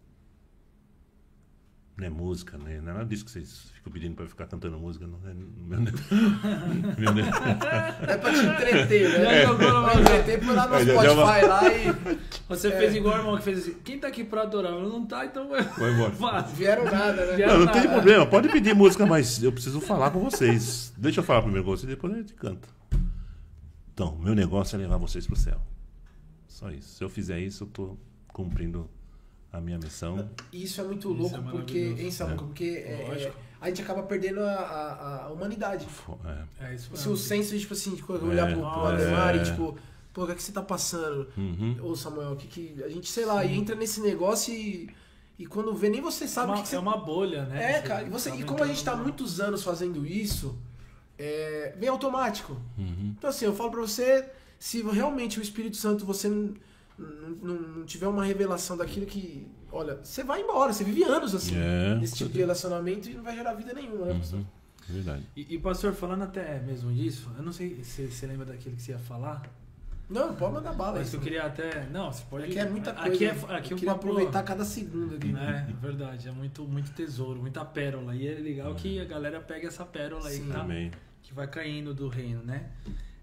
Não é música, né? Não é nada disso que vocês ficam pedindo pra eu ficar cantando música. Não é, meu, meu, meu, é pra te entreter, né? É. Pra entreter por lá no Spotify uma... lá e... Você é. fez igual o irmão que fez assim, quem tá aqui pra adorar? Eu não tá, então vai, vai embora. Vieram nada, né? Vieram não, não nada. tem problema, pode pedir música, mas eu preciso falar com vocês. Deixa eu falar primeiro com vocês, depois a gente canta. Então, meu negócio é levar vocês pro céu. Só isso. Se eu fizer isso, eu tô cumprindo a minha missão. Isso é muito louco, é porque, hein, Samuca, é. porque é, a gente acaba perdendo a, a, a humanidade. É. É isso mesmo. Se o senso, tipo assim, tipo, olhar é. pro, pro Ademar e tipo, pô, o que é que você tá passando? Uhum. Ô, Samuel, o que que... A gente, sei lá, Sim. e entra nesse negócio e... E quando vê, nem você sabe uma, o que, que você... É uma bolha, né? É, cara. E, você, e como a gente tá muitos anos fazendo isso, é, vem automático. Uhum. Então, assim, eu falo pra você, se realmente o Espírito Santo, você não, não, não tiver uma revelação daquilo que... Olha, você vai embora, você vive anos assim, é, nesse tipo de relacionamento e não vai gerar vida nenhuma, né, pastor? Uhum. Verdade. E, e, pastor, falando até mesmo disso, eu não sei se você lembra daquilo que você ia falar. Não, pode mandar bala. Mas eu queria até... Não, você pode... Aqui é muita coisa. Aqui é, eu aqui queria papo... aproveitar cada segundo aqui. É, verdade. É muito, muito tesouro, muita pérola. E é legal uhum. que a galera pega essa pérola aí que, tá, que vai caindo do reino, né?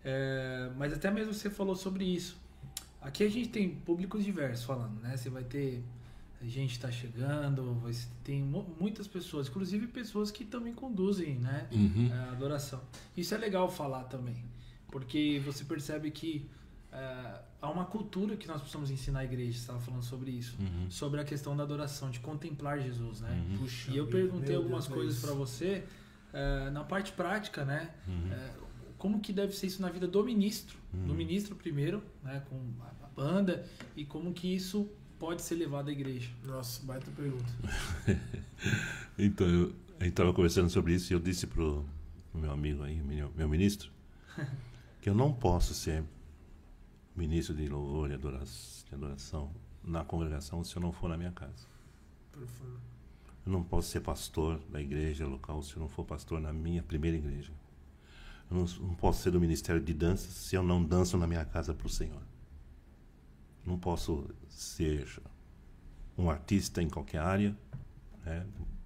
É, mas até mesmo você falou sobre isso. Aqui a gente tem públicos diversos falando, né? Você vai ter gente está chegando, você tem muitas pessoas, inclusive pessoas que também conduzem, né? Uhum. A adoração. Isso é legal falar também, porque você percebe que é, há uma cultura que nós precisamos ensinar a igreja. Você estava falando sobre isso, Uhum. sobre a questão da adoração, de contemplar Jesus, né? Uhum. Puxa E eu vida, perguntei meu algumas Deus, coisas Deus. para você é, na parte prática, né? Uhum. É, como que deve ser isso na vida do ministro, Uhum. do ministro primeiro, né? Com a banda, e como que isso pode ser levado à igreja. Nossa, baita pergunta. Então, eu, a gente estava conversando sobre isso e eu disse pro meu amigo aí, meu, meu ministro, que eu não posso ser ministro de louvor e adoração, de adoração na congregação se eu não for na minha casa. Profundo. Eu não posso ser pastor da igreja local se eu não for pastor na minha primeira igreja. Eu não, não posso ser do ministério de dança se eu não danço na minha casa para o Senhor. Não posso ser um artista em qualquer área, né,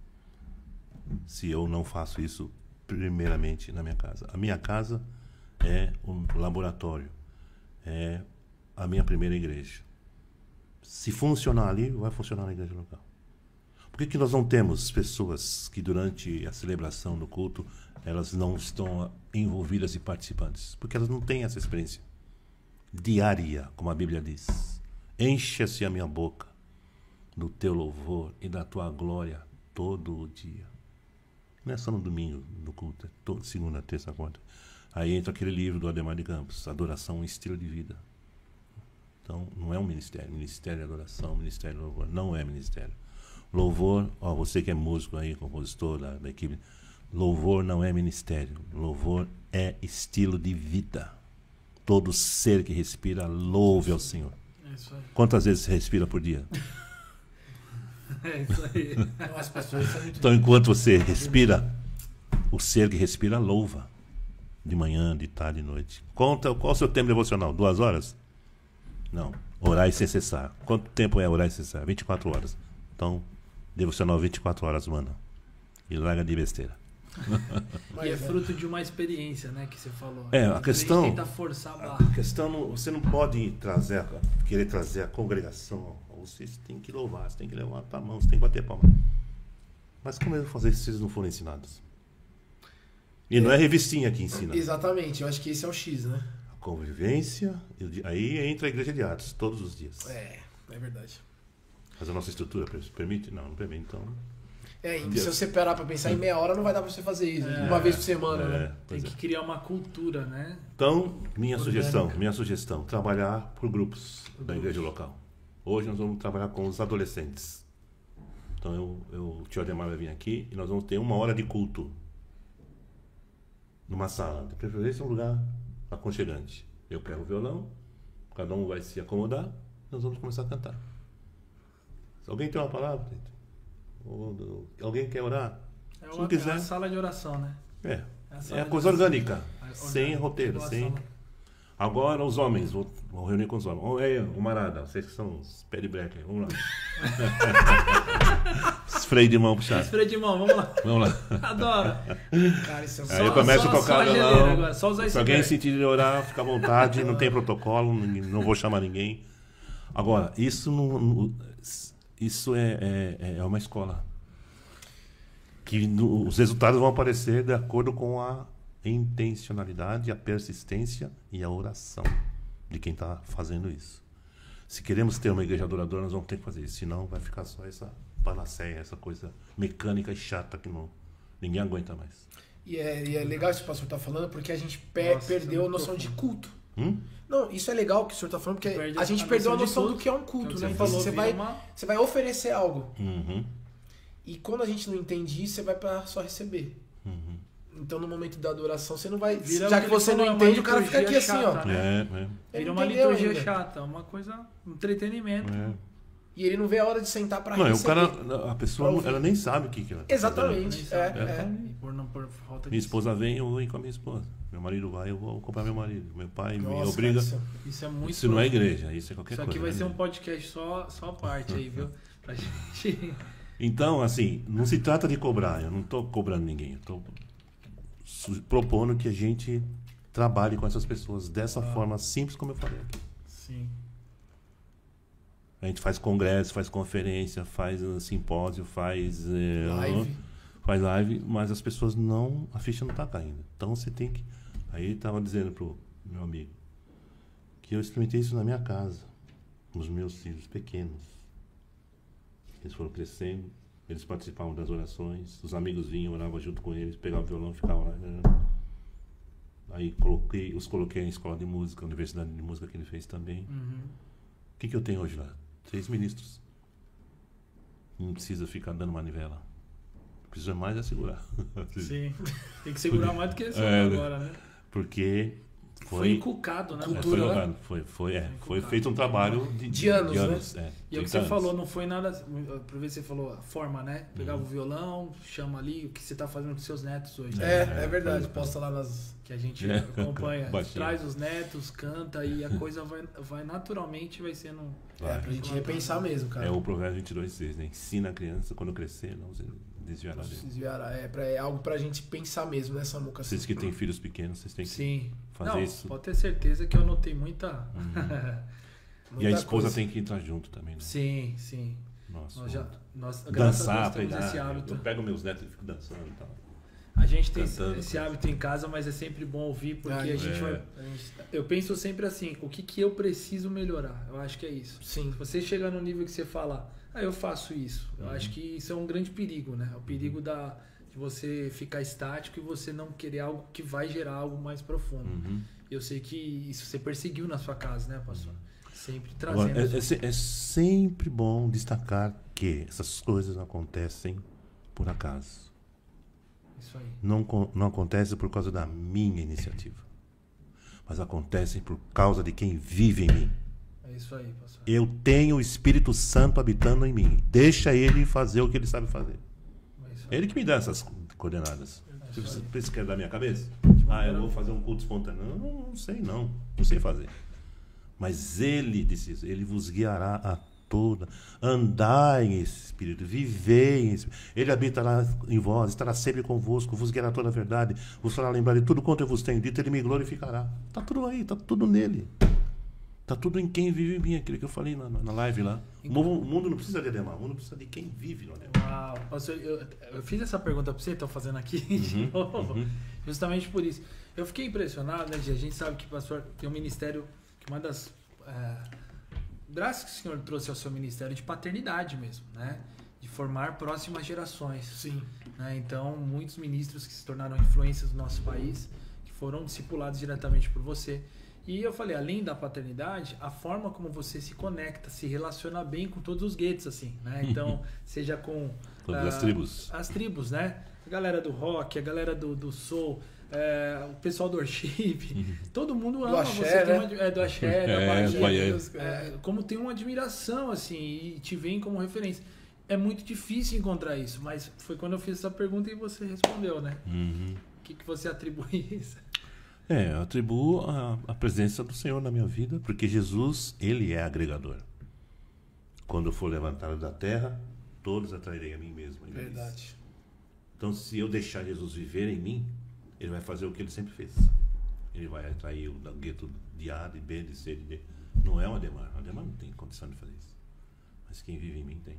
se eu não faço isso primeiramente na minha casa. A minha casa é um laboratório, é a minha primeira igreja. Se funcionar ali, vai funcionar na igreja local. Por que que nós não temos pessoas que durante a celebração do culto elas não estão envolvidas e participantes? Porque elas não têm essa experiência diária, como a Bíblia diz. Encha-se a minha boca do teu louvor e da tua glória todo o dia. Não é só no domingo, no culto, é todo, segunda, terça, quarta. Aí entra aquele livro do Ademar de Campos, Adoração, um estilo de vida. Então, não é um ministério. Ministério de adoração, ministério de louvor. Não é ministério. Louvor, ó, você que é músico aí, compositor da, da equipe, louvor não é ministério. Louvor é estilo de vida. Todo ser que respira, louve ao Senhor. É isso aí. Quantas vezes você respira por dia? É isso aí. Nossa, pastor, isso é muito... Então, enquanto você respira, o ser que respira louva. De manhã, de tarde, de noite. Conta, qual é o seu tempo devocional? Duas horas? Não. Orar sem cessar. Quanto tempo é orar sem cessar? vinte e quatro horas. Então, devocional vinte e quatro horas, mano. E larga de besteira. E é fruto de uma experiência, né, que você falou. É, a questão- gente tenta forçar a A barra. questão, não- você não pode trazer, a- querer trazer a congregação. Vocês têm que louvar, você tem que levantar a mão, você tem que bater palma. Mas como eu vou fazer se vocês não forem ensinados? E não é revistinha que ensina. Exatamente, eu acho que esse é o X, né? A convivência, e o di- aí entra a igreja de Atos, todos os dias. É, é verdade. Mas a nossa estrutura per- permite? Não, não permite. Então, É, e se você parar pra pensar em meia hora, não vai dar pra você fazer isso. É. Uma vez por semana, é, né? Tem pois é. que criar uma cultura, né? Então, minha Orgânica. sugestão, minha sugestão, trabalhar por grupos da igreja local. Hoje nós vamos trabalhar com os adolescentes. Então eu, eu, o tio Ademar vai vir aqui e nós vamos ter uma hora de culto. Numa sala, de preferência um lugar aconchegante. Eu pego o violão, cada um vai se acomodar, nós vamos começar a cantar. Se alguém tem uma palavra, ou, ou, alguém quer orar, É se uma, não quiser, é a sala de oração, né? é, É a sala é a de coisa oração. orgânica, A- sem orgânica, roteiro, doação, sem... né? Agora os homens, vou, vou reunir com os homens. Ô, ei, o Marada, vocês que são os pé de breca aí, vamos lá. Os freio de mão puxar. Esse freio de mão, vamos lá. Vamos lá. Adoro. Cara, isso é um... Aí eu Só- começo só- a tocar só a violão. geleira agora, só usar Se esse alguém pé. sentir de orar, fica à vontade, não tem protocolo, não, não vou chamar ninguém. Agora, isso não, não- isso é, é, é uma escola. Que no- os resultados vão aparecer de acordo com a intencionalidade, a persistência e a oração de quem está fazendo isso. Se queremos ter uma igreja adoradora, nós vamos ter que fazer isso. Senão vai ficar só essa panaceia, essa coisa mecânica e chata que não, ninguém aguenta mais. E é, e é legal isso que o pastor tá falando, porque a gente pe- Nossa, perdeu isso é a noção muito de culto. Hum? Não, isso é legal que o senhor tá falando, porque Perde a gente perdeu a noção de do culto, que é um que é o culto, que né? você Então, falou, você vira vai, uma- você vai oferecer algo. Uhum. E quando a gente não entende isso, você vai pra só receber. Uhum. Então, no momento da adoração, você não vai... Vira já o que que ele você falou, não é uma entende, o cara fica aqui liturgia assim, ó. chata, né? É, é, Ele Vira não uma entendeu liturgia ainda. chata, uma coisa, um entretenimento. é. E ele não vê a hora de sentar pra Não, e o receber. cara, a pessoa, Pra ouvir. ela nem sabe o que, que ela tá Exatamente. Nem sabe, É, né? é. E Por, não, por falta Minha de... esposa vem, eu vou ir com a minha esposa. Meu marido vai, eu vou acompanhar meu marido. Meu pai me Nossa, obriga. cara, isso- Isso é muito... Isso não é igreja, isso é qualquer Isso coisa. aqui vai né? ser um podcast só, só a parte aí, viu? Pra gente... Então, assim, não se trata de cobrar. Eu não estou cobrando ninguém. Eu estou propondo que a gente trabalhe com essas pessoas dessa ah. forma simples como eu falei aqui. Sim. A gente faz congresso, faz conferência, faz uh, simpósio, faz uh, live. faz live, mas as pessoas não, a ficha não está caindo. Então você tem que, aí estava dizendo pro meu amigo que eu experimentei isso na minha casa, com os meus filhos pequenos. Eles foram crescendo, eles participavam das orações, os amigos vinham, oravam junto com eles, pegavam o violão, ficavam lá. Né? Aí coloquei, os coloquei na escola de música, a universidade de música que ele fez também. Uhum. O que, que eu tenho hoje lá? Três ministros. Não precisa ficar dando manivela. Precisa mais é segurar. Sim. Tem que segurar mais do que esse é, agora, né? Porque foi, foi inculcado, né? Cultura, é, foi, né? foi, foi, é, foi, foi feito um trabalho de, de, de anos, de anos né? É, e é o que você anos. falou, não foi nada. Pra ver se você falou a forma, né? Pegava uhum. o violão, chama ali o que você tá fazendo com seus netos hoje. É, é, é verdade. Posta lá nas. Que a gente é. acompanha. Traz os netos, canta e a coisa vai, vai naturalmente vai sendo. Vai. É, pra gente repensar mesmo, cara. É o Provérbio vinte e dois, seis, né? Ensina a criança quando crescer, não desviará dele. Desviará, é, pra, é algo pra gente pensar mesmo, né, Samuca? Vocês que têm filhos pequenos, vocês têm que Sim. fazer não, isso. Pode ter certeza que eu notei muita. Uhum. E a esposa coisa. tem que entrar junto também, né? Sim, sim. Nossa, nós já, nós, dançar, temos pegar, esse hábito. Eu pego meus netos e fico dançando e tal. A gente tem Cantando, esse hábito em casa, mas é sempre bom ouvir, porque ah, a gente é. vai. A gente, eu penso sempre assim, o que, que eu preciso melhorar? Eu acho que é isso. Sim. Se você chegar no nível que você fala, ah, eu faço isso. Eu uhum. acho que isso é um grande perigo, né? O perigo da, de você ficar estático e você não querer algo que vai gerar algo mais profundo. Uhum. Eu sei que isso você perseguiu na sua casa, né, pastor? Sempre trazendo. Agora, é, é, é sempre bom destacar que essas coisas não acontecem por acaso. Isso aí. Não, não acontece por causa da minha iniciativa, mas acontecem por causa de quem vive em mim. É isso aí, pastor. Eu tenho o Espírito Santo habitando em mim. Deixa ele fazer o que ele sabe fazer. É ele que me dá essas coordenadas. É você, você quer dar minha cabeça? Ah, eu vou fazer um culto espontâneo. Não, não, não sei não. Não sei fazer. Mas ele disse isso. Ele vos guiará a toda. Andai em espírito. Vivei em espírito. Ele habitará em vós. Estará sempre convosco. Vos guiará toda a verdade. Vos fará lembrar de tudo quanto eu vos tenho dito. Ele me glorificará. Está tudo aí. Está tudo nele. Está tudo em quem vive em mim. Aquilo que eu falei na, na live lá. O mundo não precisa de Ademar. O mundo precisa de quem vive no Ademar. Uau. Pastor, eu, eu fiz essa pergunta para você. Estou fazendo aqui de Uhum, novo. uhum. Justamente por isso. Eu fiquei impressionado, né, Gia? A gente sabe que o pastor tem um ministério que uma das é, graças que o senhor trouxe ao seu ministério de paternidade mesmo, né? De formar próximas gerações. Sim. Né? Então, muitos ministros que se tornaram influências do nosso país, que foram discipulados diretamente por você. E eu falei, além da paternidade, a forma como você se conecta, se relaciona bem com todos os guetos, assim, né? Então, seja com... Todas uh, as tribos. As tribos, né? A galera do rock, a galera do, do soul, é, o pessoal do worship, todo mundo ama axé, você. né? Tem uma, é, do axé, É, da Bahia. é. É, como tem uma admiração, assim, e te veem como referência. É muito difícil encontrar isso, mas foi quando eu fiz essa pergunta e você respondeu, né? Uhum. O que, que você atribui isso? É, eu atribuo a, a presença do Senhor na minha vida, porque Jesus, ele é agregador. Quando eu for levantado da terra, todos atrairei a mim mesmo. Verdade. Disse. Então, se eu deixar Jesus viver em mim, ele vai fazer o que ele sempre fez. Ele vai atrair o gueto de A, de B, de C, de D. Não é o Ademar. O Ademar não tem condição de fazer isso. Mas quem vive em mim tem.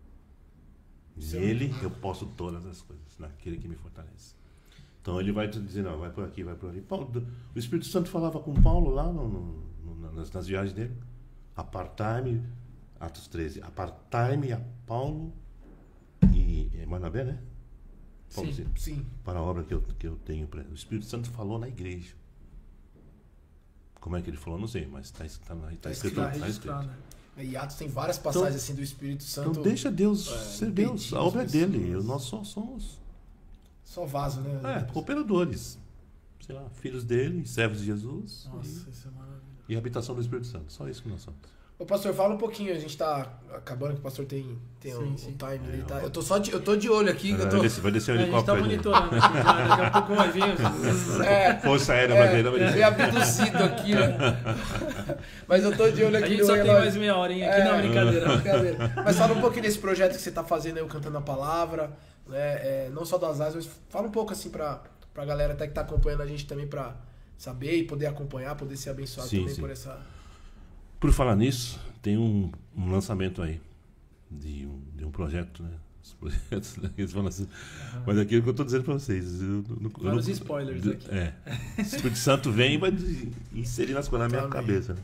Nele eu posso todas as coisas, naquele que me fortalece. Então ele vai te dizer, não, vai por aqui, vai por ali. Paulo, o Espírito Santo falava com Paulo lá no, no, no, nas, nas viagens dele. Apartai-me, Atos treze, apartai-me a Paulo e, e Barnabé, né? Paulo, sim, sim. Para a obra que eu, que eu tenho. Pra... O Espírito Santo falou na igreja. Como é que ele falou? Não sei, mas está tá, tá, tá escrito. Tá tá escrito. né? E Atos tem várias passagens então, assim do Espírito Santo. Então deixa Deus é, ser Deus. A obra é dele. Nós só somos... Só vaso, né? É, cooperadores. Sei lá, filhos dele, servos de Jesus. Nossa, e, isso é maravilhoso. E a habitação do Espírito Santo. Só isso que nós somos. Ô, pastor, fala um pouquinho. A gente tá acabando que o pastor tem, tem sim, um, sim. um time é, ali. Tá? Eu, tô só de, eu tô de olho aqui. É, eu tô... vai, descer, vai descer o helicóptero. A gente tá monitorando aqui já. Daqui a pouco vai vir. É, Força Aérea é, Brasileira. Foi abduzido aqui, né? Mas eu tô de olho aqui. A gente no só relógio. tem mais meia hora, hein? Aqui é, não, brincadeira. brincadeira. Mas fala um pouquinho desse projeto que você tá fazendo aí, o Cantando a Palavra. Né? É, não só das áreas, mas fala um pouco assim pra, pra galera até que tá acompanhando a gente também, pra saber e poder acompanhar, poder ser abençoado Sim, também sim. por essa... Por falar nisso, tem um, um lançamento aí de um, de um projeto, né? Os projetos, né? Eles falam assim, Aham. mas é aquilo que eu estou dizendo para vocês. Eu, não- eu Vários não- spoilers de- aqui. É. O Espírito Santo vem e vai inserir as coisas na minha Amém. cabeça, né?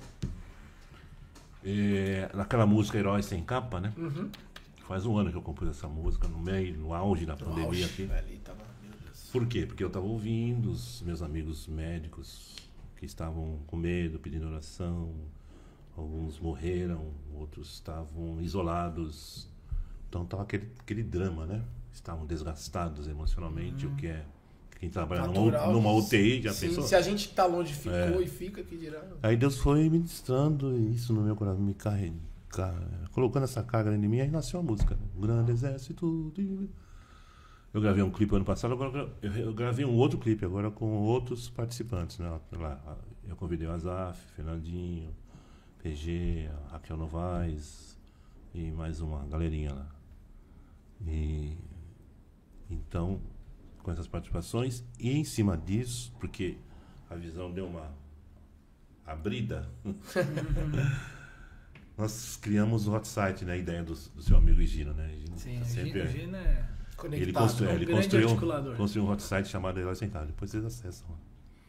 É, naquela música Heróis Sem Capa, né? Uhum. Faz um ano que eu compus essa música, no meio, no auge da No pandemia auge, aqui. ali tava, meu Deus. Por quê? Porque eu estava ouvindo os meus amigos médicos que estavam com medo, pedindo oração. Alguns morreram, outros estavam isolados. Então estava aquele, aquele drama, né? Estavam desgastados emocionalmente, o que é... Quem trabalha numa, U- Natural. numa U T I, já Sim, pensou? se a gente que tá longe ficou É. e fica, que dirá. Aí Deus foi ministrando isso no meu coração, me carregando, colocando essa carga em mim, aí nasceu a música. Né? Um grande exército. de- Eu gravei um clipe ano passado, agora eu eu gravei um outro clipe agora com outros participantes. Né? Lá, eu convidei o Azaf, Fernandinho, P G, a Raquel Novaes e mais uma galerinha lá. E então, com essas participações, e em cima disso, porque a visão deu uma abrida, nós criamos o hot site, né? A ideia do, do seu amigo Gino, né? Gino Sim, o sempre Gino, é- o Gino é... Conectado. ele construiu, é um ele grande construiu, articulador. construiu um hot site chamado Herói Sem Capa. Depois vocês acessam lá.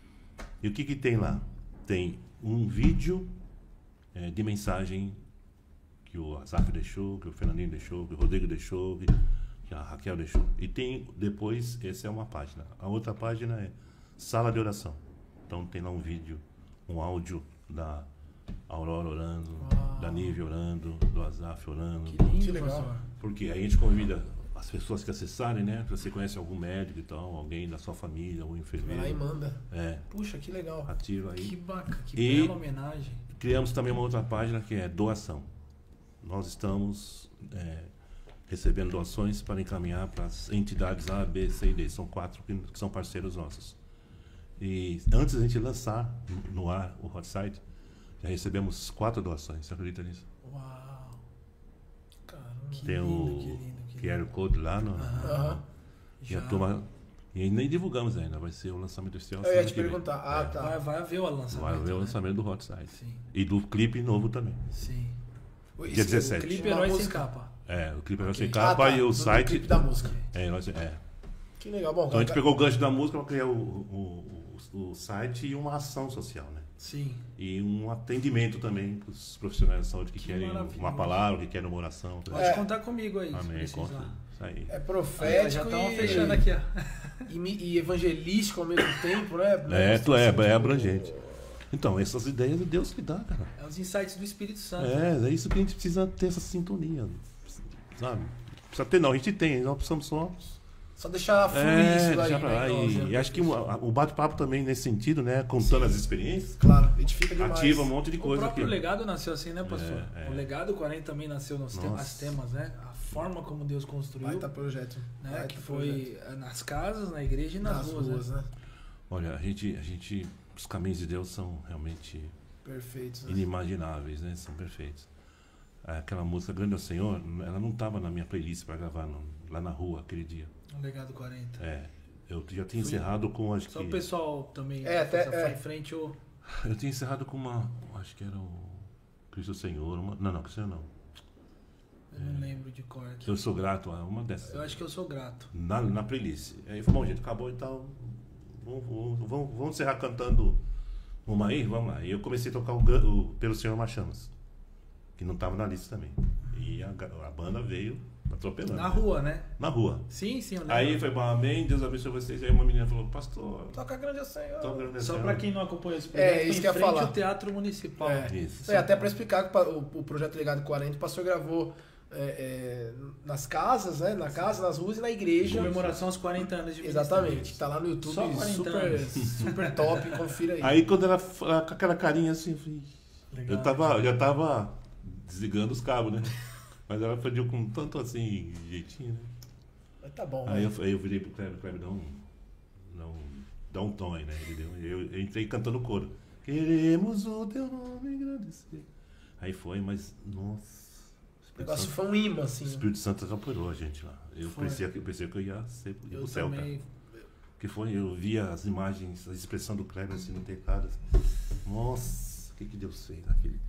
E o que que tem lá? Tem um vídeo eh, de mensagem que o Azaf deixou, que o Fernandinho deixou, que o Rodrigo deixou, que que a Raquel deixou. E tem depois, essa é uma página. A outra página é Sala de Oração. Então tem lá um vídeo, um áudio da Aurora orando, Uau. da Nívia orando, do Azaf orando. Que lindo, Que legal. pastor. Porque aí a gente convida as pessoas que acessarem, né? Se você conhece algum médico e tal, alguém da sua família, algum Vai lá e enfermeiro. manda. É, Puxa, que legal. ativa aí. Que bacana, que E- bela homenagem. Criamos também uma outra página que é doação. Nós estamos é, recebendo doações para encaminhar para as entidades A, B, C e D. São quatro que que são parceiros nossos. E antes da gente lançar no no ar o hot site, já recebemos quatro doações. Você acredita nisso? Uau. Caramba. Que Tem lindo, o que lindo, que Q R lindo. Code lá no. Aham. E a Já. turma. E nem divulgamos ainda, vai ser o lançamento oficial. Eu ia semana te que vem. perguntar. Ah, É. tá. Vai, vai haver o lançamento. Vai haver o né? lançamento do hot site. Sim, E do clipe novo também. sim. Esse- Dia dezessete. o Clipe uma Herói Sem música- Capa. É, o clipe vai Ok. ser capa Ah, tá, e o do site. clipe da música. É, nós- é. Que legal. Bom, Então a gente cara, pegou o gancho da música para criar o, o, o, o site e uma ação social, né? Sim. E um atendimento também para os profissionais de saúde que, Que querem maravilhoso. uma palavra, que querem uma oração. tudo Pode isso. É. contar comigo aí, se Amém, precisar. conta. Isso aí. é Aí, ó, profético já estão e, fechando aqui, ó. e, mi- e evangelístico ao mesmo tempo, né? É, tu é, Assim, é tipo, abrangente. Então, essas ideias é Deus que dá, cara. É os insights do Espírito Santo. É, é isso que a gente precisa ter essa sintonia, sabe? Precisa ter, não, a gente tem, nós precisamos só. Só deixar fluir É, isso daí, deixar pra lá. né? E, Igual, e acho que o, a- o bate-papo também nesse sentido, né? Contando as experiências, Claro, edifica demais. ativa um monte de O coisa próprio aqui. legado nasceu assim, né, pastor? É, é. O legado quarenta também nasceu nos Nossa. temas, temas, né? A forma como Deus construiu, Baita projeto. né? Baita Que projeto. foi nas casas, na igreja e nas, nas ruas, ruas, né? né? Olha, a gente, a gente, os caminhos de Deus são realmente Perfeitos. Né? inimagináveis, né? São perfeitos. Aquela música Grande é o Senhor, ela não estava na minha playlist para gravar não, lá na rua aquele dia. O legado quarenta. É, eu já tinha Fui- encerrado com acho Só o que pessoal também É, até- foi é. em frente o eu tinha encerrado com uma, acho que era o Cristo Senhor, uma, não, não, Cristo Senhor não. eu não lembro de cor aqui. Eu sou grato a uma dessas. Eu acho que eu sou grato. Na, na playlist. Aí falou, bom, gente, acabou então. Vamos, vamos, vamos, vamos encerrar cantando uma aí? Vamos lá. E eu comecei a tocar o, Gan- o Pelo Senhor Marchamos, que não estava na lista também. E a, ga- a banda veio atropelando. Na rua, né? Na rua. Sim, sim, eu lembro. Aí foi bom, amém, Deus abençoe vocês. Aí uma menina falou, pastor, Toca grande ao Senhor. tô agradecendo. Só pra quem não acompanha esse É, projeto, isso foi que eu em ia frente falar. ao Teatro Municipal. É. Isso. Isso aí, até para explicar que o, pa- o, o projeto Legado quarenta, o pastor gravou é, é, nas casas, né? Na casa, nas ruas e na igreja. Comemoração aos quarenta anos de Exatamente, ministério. tá lá no YouTube, Só quarenta super, anos. super top, confira aí. Aí quando ela ela com aquela carinha assim, eu falei, Legal. eu tava, eu já tava desligando os cabos, né? Mas ela pediu com tanto assim, jeitinho, né? Mas tá bom, Aí né? eu, aí eu virei pro Kleber, Kleber, dá um, dá um, dá um tom aí, né? Ele deu- eu, eu entrei cantando coro. Queremos o teu nome engrandecer. Aí foi, mas, nossa. O negócio foi um imã, assim. O Espírito Santo atrapalhou a gente lá. Eu Foi. pensei, que- eu pensei que eu ia ser ia Eu pro céu, cara. também. Que foi, eu via as imagens, a expressão do Kleber assim no teclado. Nossa, o que que Deus fez naquele.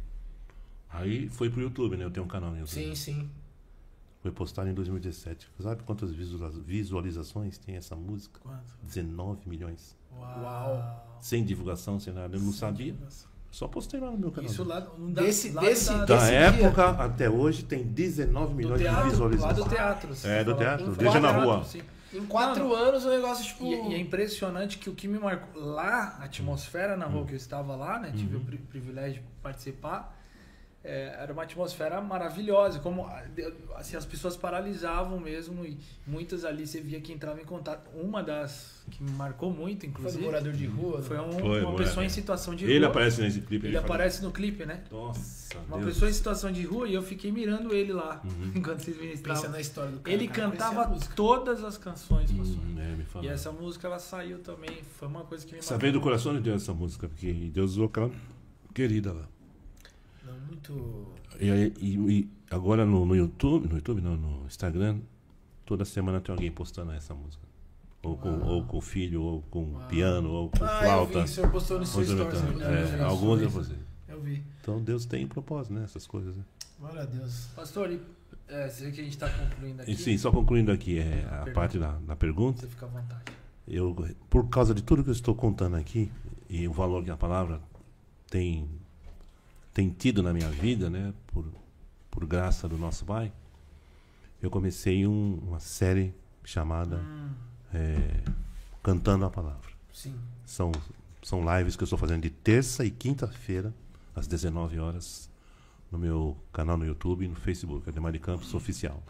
Aí foi pro YouTube, né? Eu tenho um canal no YouTube. Sim, sim. Foi postado em dois mil e dezessete. Sabe quantas visualizações tem essa música? Quanto? dezenove milhões. Uau. Sem divulgação, sem nada. Eu não sabia. Só postei lá no meu canal. Isso lá, da, Desse- lá desse- da, Da desse época até hoje tem dezenove do milhões teatro, de lá visualizações. do teatro. você É, do falou. teatro, Em Deja na quadro, Rua. Sim. Em quatro Não, anos o negócio, tipo... E, e é impressionante que o que me marcou lá, a atmosfera na Hum. rua que eu estava lá, né? Tive Uhum. o pri- privilégio de participar. É, era uma atmosfera maravilhosa, como assim, as pessoas paralisavam mesmo e muitas ali você via que entrava em contato. Uma das que me marcou muito, Foi do inclusive, morador de rua. foi um- Foi, uma morador. pessoa em situação de Ele rua. aparece nesse clipe. Ele fala- aparece no clipe, né? Nossa, Uma Deus. pessoa em situação de rua e eu fiquei mirando ele lá, Uhum. enquanto vocês Pensa ministravam. na história do cara. Ele o cara conhecia cantava a música. todas as canções, pastor. Hum, é, me fala. E essa música ela saiu também, foi uma coisa que me Essa veio do coração de Deus, essa música, porque Deus usou aquela querida lá. Não, muito... E, aí- e- e agora no, no YouTube, no YouTube não, no Instagram, toda semana tem alguém postando essa música. Ou com, Uau. ou com o filho, ou com Uau. piano, ou com Ah, eu flauta. vi, o senhor postou no seu Mostrando stories. então, eu vi, é, eu vi, alguns eu eu vi. fazer. Eu vi. Então Deus tem propósito, né? Essas coisas. Né? Glória a Deus. Pastor, e, é, você vê que a gente está concluindo aqui. E sim, só concluindo aqui é, a Pergunta. parte da, da pergunta. Você fica à vontade. Eu, por causa de tudo que eu estou contando aqui e o valor que a palavra tem, tem tido na minha vida, né, por, por graça do nosso Pai, eu comecei um- uma série chamada Hum, é, Cantando a Palavra. Sim. São, são lives que eu estou fazendo de terça e quinta-feira, às dezenove horas, no meu canal no YouTube e no Facebook, Ademar de Campos Oficial.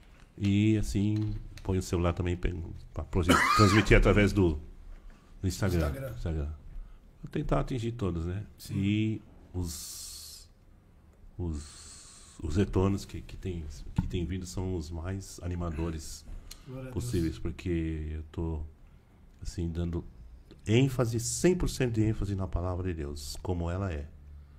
E assim, põe o celular também para transmitir através do, do Instagram. Instagram. Instagram. Vou tentar atingir todos, né? Sim. E os, os, os retornos que, que, tem, que tem vindo são os mais animadores Glória a possíveis, porque eu tô assim dando ênfase, cem por cento de ênfase na palavra de Deus, como ela é.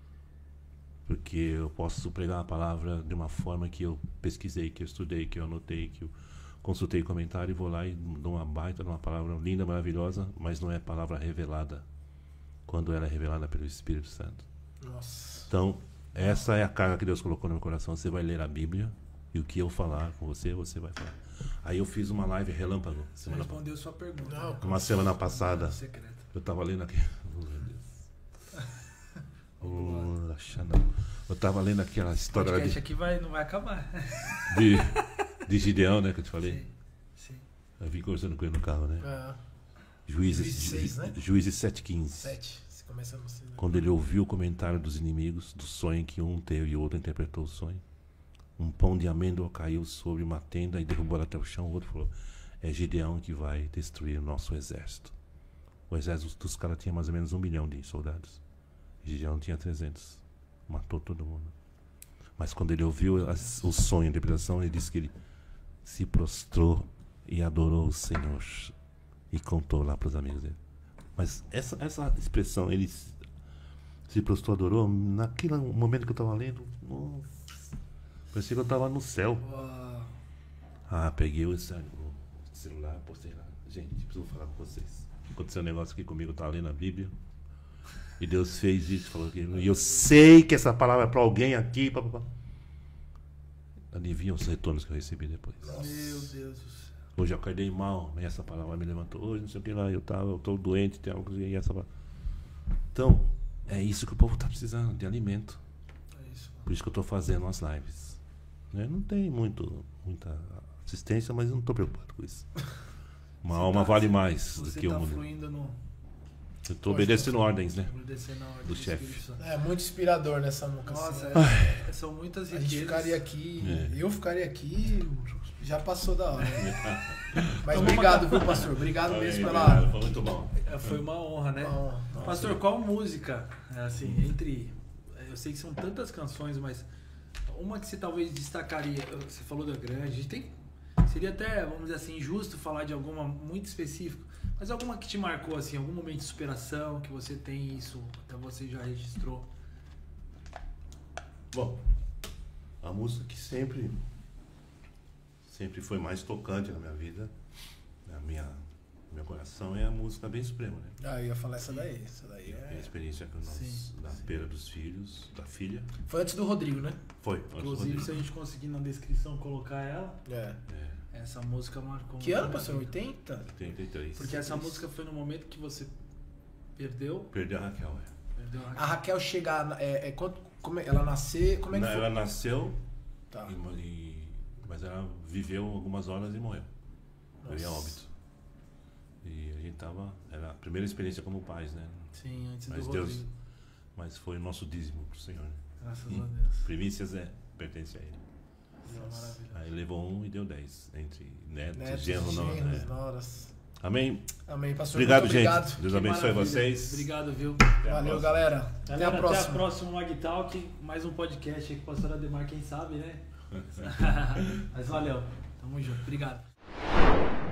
Porque eu posso pregar a palavra de uma forma que eu pesquisei, que eu estudei, que eu anotei, que eu consultei comentário e vou lá e dou uma baita de uma palavra linda, maravilhosa, mas não é palavra revelada quando ela é revelada pelo Espírito Santo. Deus. Nossa. Então, essa é a carga que Deus colocou no meu coração. Você vai ler a Bíblia e o que eu falar com você, você vai falar. Aí eu fiz uma live relâmpago. você Semana, respondeu sua pergunta. Não, né? uma semana passada. Secreta. Eu tava lendo aqui. Oh, meu Deus. Oh, Xana. Eu tava lendo aquela O história lá podcast de, aqui vai, não vai acabar. de, de Gideão, né? Que eu te falei. Sim, sim. Eu vim conversando com ele no carro, né? Ah, Juízes, Juízes seis, né? Juízes sete quinze. sete. Você começa a não sei. Quando ele ouviu o comentário dos inimigos, do sonho que um teve e o outro interpretou o sonho, um pão de amêndoa caiu sobre uma tenda e derrubou ela até o chão. O outro falou: é Gideão que vai destruir o nosso exército. O exército dos caras tinha mais ou menos um milhão de soldados. Gideão tinha trezentos. Matou todo mundo. Mas quando ele ouviu as, o sonho, a interpretação, ele disse que ele se prostrou e adorou o Senhor. E contou lá para os amigos dele. Mas essa, essa expressão, ele se- se prostrou, adorou, naquele momento que eu estava lendo, nossa, parecia que eu estava no céu. Uau. Ah, peguei o ce- o celular, postei lá. Gente, preciso falar com vocês. Aconteceu um negócio aqui comigo, eu estava lendo a Bíblia. E Deus fez isso, falou que. E eu sei que essa palavra é para alguém aqui. Pá, pá, pá. Adivinha os retornos que eu recebi depois. Meu Deus do céu. Hoje eu acordei mal, mas essa palavra me levantou. Hoje não sei o que lá, eu tava, eu tô doente, tem algo e essa palavra. Então, é isso que o povo tá precisando, de alimento. É isso. Por isso que eu tô fazendo as lives. Né? Não tem muito, muita assistência, mas eu não tô preocupado com isso. Uma Você alma tá- vale mais do Você que o tá mundo. fluindo no. Eu tô obedecendo ordens, né? Obedecendo a ordem Do do chefe. Espírito Santo. É muito inspirador nessa música. Nossa, assim. é- são muitas A gente riquezas. ficaria aqui, É. eu ficaria aqui, já passou da hora. Mas Então, obrigado, vamos- viu, pastor? Obrigado mesmo pela. Obrigado, foi muito bom. É, foi uma honra, né? Ó, ó, Pastor, qual música, é, assim, entre... Eu sei que são tantas canções, mas uma que você talvez destacaria, você falou da grande, a gente tem... Seria até, vamos dizer assim, injusto falar de alguma muito específica, mas alguma que te marcou, assim, algum momento de superação, que você tem isso, até você já registrou. Bom, a música que sempre sempre foi mais tocante na minha vida, na minha Meu coração é a música Bem Suprema, né? Ah, eu ia falar essa daí. Essa daí É a é... experiência com nós, Sim, da sim. perda dos filhos, da filha. Foi antes do Rodrigo, né? Foi. antes do Inclusive, Rodrigo. se a gente conseguir na descrição colocar ela, É. É, essa música marcou. Que muito ano, a minha pastor? vida. oitenta? oitenta e três. Porque essa música foi no momento que você perdeu. Perdeu a Raquel, é. Perdeu a A Raquel chega... É, é, quando, como é, ela nascer... Como é que Não, foi? ela nasceu, Tá. e, e- mas ela viveu algumas horas e morreu. Veio a Nossa. óbito. E a gente tava... Era a primeira experiência como pais, né? Sim, antes Mas do Deus... Rodrigo. Mas foi o nosso dízimo pro Senhor, né? Graças Hum. a Deus. Primícias é, pertence a Ele. Isso é maravilhoso. Aí levou um e deu dez. Entre netos, Netos, genro, não, genros, é. noras. Amém? Amém, pastor. Obrigado, muito gente. obrigado. Deus Que abençoe maravilha. vocês. Obrigado, viu? Até a Valeu, próxima. galera. Galera, Até a próxima. próxima Mag Talk, mais um podcast aí com o pastor Ademar, quem sabe, né? Mas valeu. Tamo junto. Obrigado.